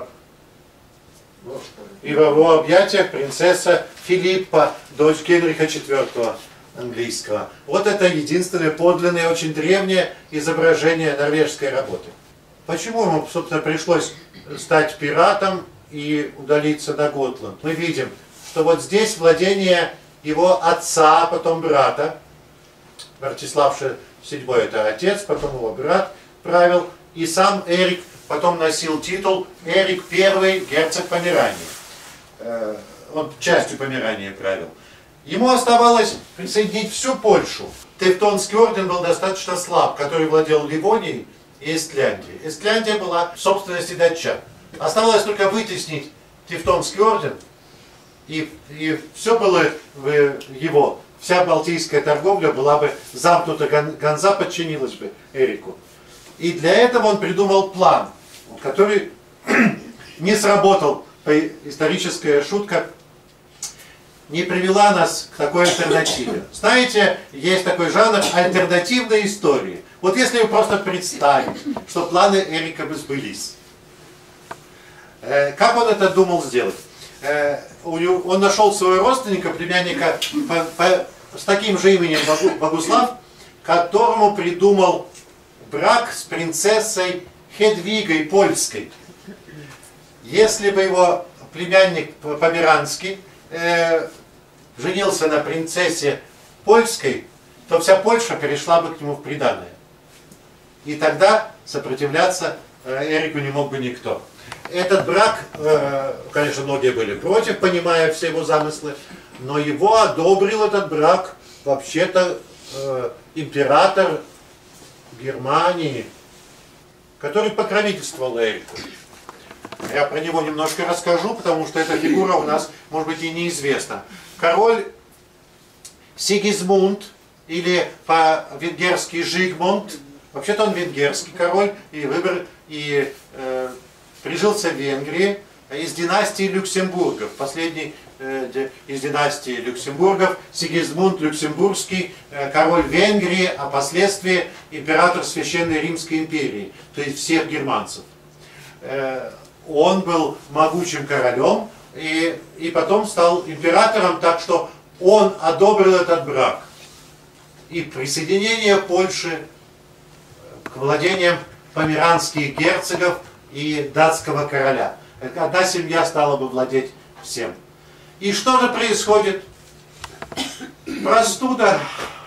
и в его объятиях принцесса Филиппа, дочь Генриха IV английского. Вот это единственное подлинное, очень древнее изображение норвежской работы. Почему ему, собственно, пришлось стать пиратом и удалиться на Готланд? Мы видим, что вот здесь владение его отца, а потом брата. Мартислав VII это отец, потом его брат правил. И сам Эрик потом носил титул Эрик I, герцог Померании. Он частью Померании правил. Ему оставалось присоединить всю Польшу. Тевтонский орден был достаточно слаб, который владел Ливонией и Эстляндией. Эстляндия была в собственности датчан. Оставалось только вытеснить Тевтонский орден, и все было его. Вся балтийская торговля была бы замкнута, Ганза подчинилась бы Эрику. И для этого он придумал план, который не сработал. Историческая шутка не привела нас к такой альтернативе. Знаете, есть такой жанр альтернативной истории. Вот если вы просто представить, что планы Эрика бы сбылись. Как он это думал сделать? Он нашел своего родственника, племянника с таким же именем Богуслав, которому придумал брак с принцессой Хедвигой Польской. Если бы его племянник Померанский женился на принцессе Польской, то вся Польша перешла бы к нему в приданое. И тогда сопротивляться Эрику не мог бы никто. Этот брак, конечно, многие были против, понимая все его замыслы, но его одобрил этот брак вообще-то император Германии, который покровительствовал Эрику. Я про него немножко расскажу, потому что эта фигура у нас, может быть, и неизвестна. Король Сигизмунд, или по-венгерски Жигмунд, вообще-то он венгерский король, и прижился в Венгрии из династии Люксембургов. Последний из династии Люксембургов, Сигизмунд Люксембургский, король Венгрии, а впоследствии император Священной Римской империи, то есть всех германцев. Он был могучим королем и потом стал императором, так что он одобрил этот брак. И присоединение Польши к владениям померанских герцогов и датского короля. Одна семья стала бы владеть всем. И что же происходит? Простуда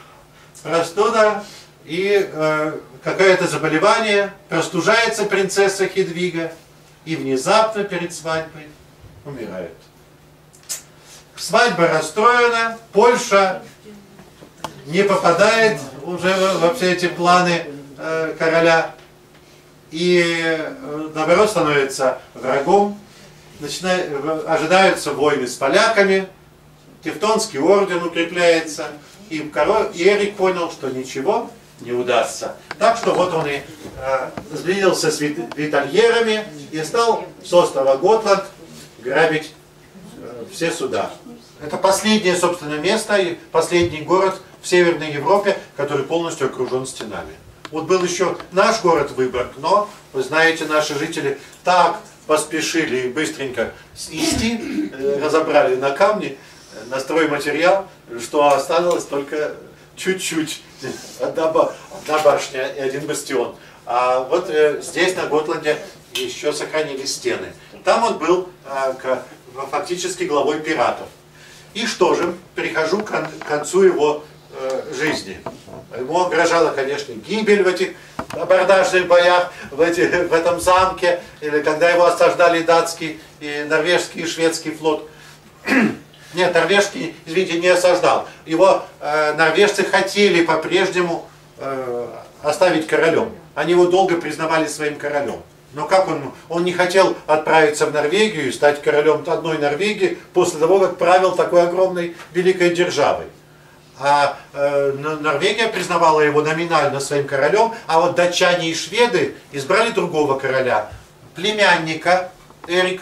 и какое-то заболевание, простужается принцесса Хедвига и внезапно перед свадьбой умирает. Свадьба расстроена, Польша не попадает уже во все эти планы короля и наоборот становится врагом. Ожидаются войны с поляками, Тевтонский орден укрепляется, и король Эрик понял, что ничего не удастся. Так что вот он и сблизился с витальерами и стал с острова Готланд грабить все суда. Это последнее, собственно, место и последний город в Северной Европе, который полностью окружен стенами. Вот был еще наш город Выборг, но, вы знаете, наши жители так поспешили быстренько снести, разобрали на камни, на стройматериал, что осталось только чуть-чуть, одна башня и один бастион. А вот здесь, на Готланде, еще сохранились стены. Там он был фактически главой пиратов. И что же, перехожу к концу его жизни. Ему угрожала, конечно, гибель в этих абордажных боях, в этом замке, или когда его осаждали датский, и норвежский и шведский флот. Нет, норвежский, извините, не осаждал. Его норвежцы хотели по-прежнему оставить королем. Они его долго признавали своим королем. Но как он не хотел отправиться в Норвегию и стать королем одной Норвегии после того, как правил такой огромной великой державой. А Норвегия признавала его номинально своим королем, а вот датчане и шведы избрали другого короля, племянника Эрика,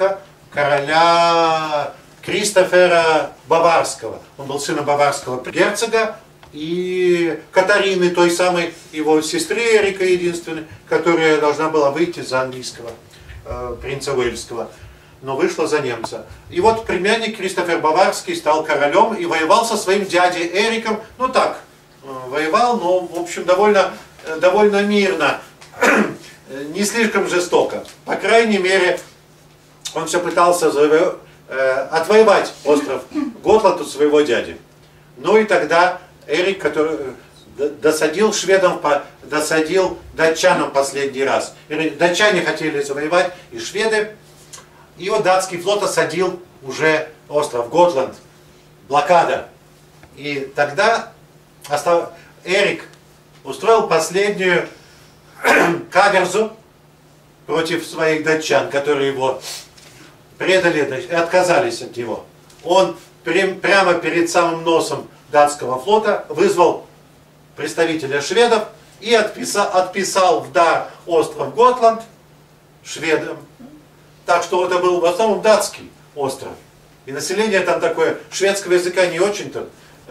короля Кристофера Баварского. Он был сыном баварского герцога и Катарины, той самой его сестры Эрика единственной, которая должна была выйти за английского принца Уэльского, но вышла за немца. И вот племянник Кристофер Баварский стал королем и воевал со своим дядей Эриком, ну так, воевал, но в общем довольно мирно, не слишком жестоко. По крайней мере, он все пытался отвоевать остров Готланд у своего дяди. Ну и тогда Эрик, который досадил шведам, досадил датчанам последний раз. Датчане хотели завоевать, и шведы. И вот датский флот осадил уже остров Готланд. Блокада. И тогда Эрик устроил последнюю каверзу против своих датчан, которые его предали и отказались от него. Он прямо перед самым носом датского флота вызвал представителя шведов и отписал в дар остров Готланд шведам. Так что это был в основном датский остров. И население там такое, шведского языка не очень-то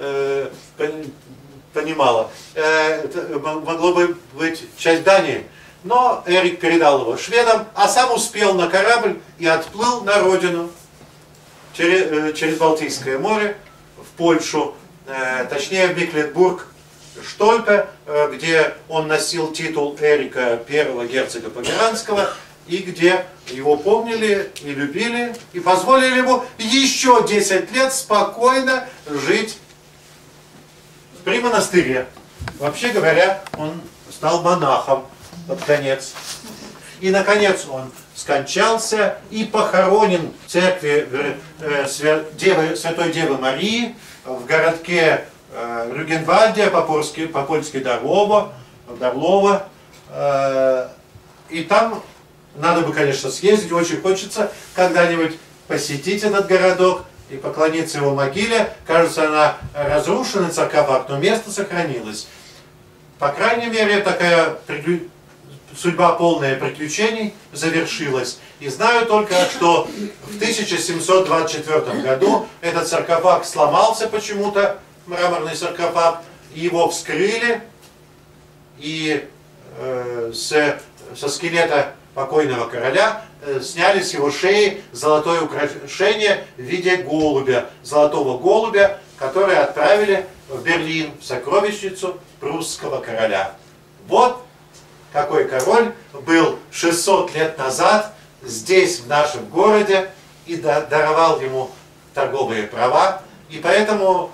понимало. Это могло бы быть часть Дании. Но Эрик передал его шведам, а сам успел на корабль и отплыл на родину через Балтийское море в Польшу, точнее в Мекленбург-Штольпе, где он носил титул Эрика I герцога Померанского, и где его помнили и любили, и позволили ему еще 10 лет спокойно жить при монастыре. Вообще говоря, он стал монахом под конец. И, наконец, он скончался и похоронен в церкви Святой Девы Марии в городке Рюгенвальде, по-польски Дарлово. И там надо бы, конечно, съездить, очень хочется когда-нибудь посетить этот городок и поклониться его могиле. Кажется, она разрушена, саркофаг, но место сохранилось. По крайней мере, такая судьба полная приключений завершилась. И знаю только, что в 1724 году этот саркофаг сломался почему-то, мраморный саркофаг, его вскрыли, и со скелета покойного короля сняли с его шеи золотое украшение в виде голубя, золотого голубя, который отправили в Берлин, в сокровищницу прусского короля. Вот какой король был 600 лет назад здесь, в нашем городе, и даровал ему торговые права. И поэтому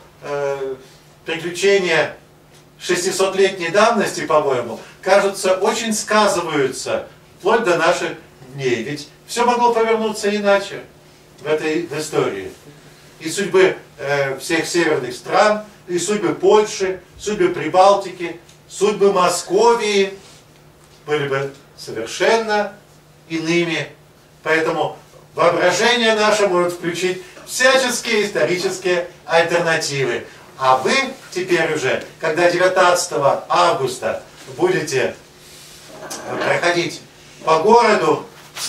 приключения 600-летней давности, по-моему, кажется, очень сказываются вплоть до наших дней. Ведь все могло повернуться иначе в этой истории. И судьбы всех северных стран, и судьбы Польши, судьбы Прибалтики, судьбы Московии были бы совершенно иными. Поэтому воображение наше может включить всяческие исторические альтернативы. А вы теперь уже, когда 19 августа будете проходить по городу,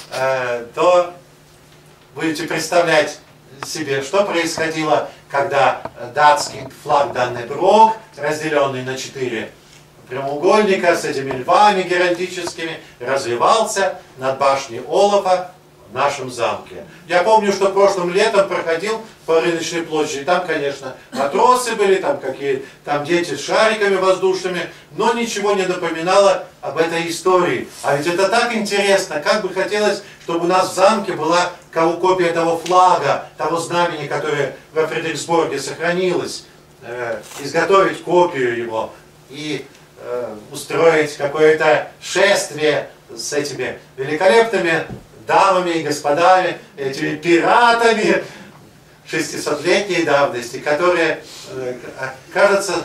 то будете представлять себе, что происходило, когда датский флаг Даннеброг, разделенный на 4 прямоугольника с этими львами геральдическими, развивался над башней Олафа в нашем замке. Я помню, что прошлым летом проходил по Рыночной площади. Там, конечно, матросы были, там дети с шариками воздушными, но ничего не напоминало об этой истории. А ведь это так интересно, как бы хотелось, чтобы у нас в замке была копия того флага, того знамени, которое во Фредериксбурге сохранилось, изготовить копию его и устроить какое-то шествие с этими великолепными дамами и господами, этими пиратами 600-летней давности, которые, кажется,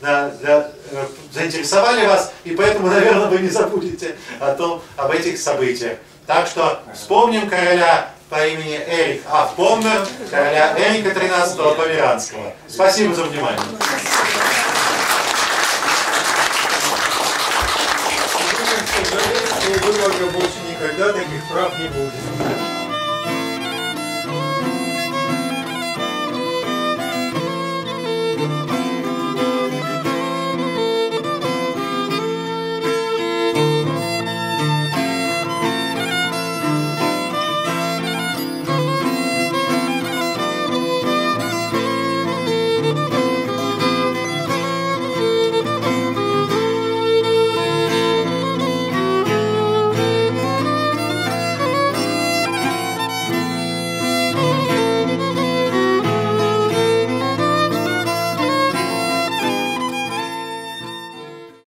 заинтересовали вас, и поэтому, наверное, вы не забудете об этих событиях. Так что вспомним короля по имени Эрик аф Поммер, короля Эрика XIII Померанского. Спасибо за внимание. Больше никогда таких прав не будет.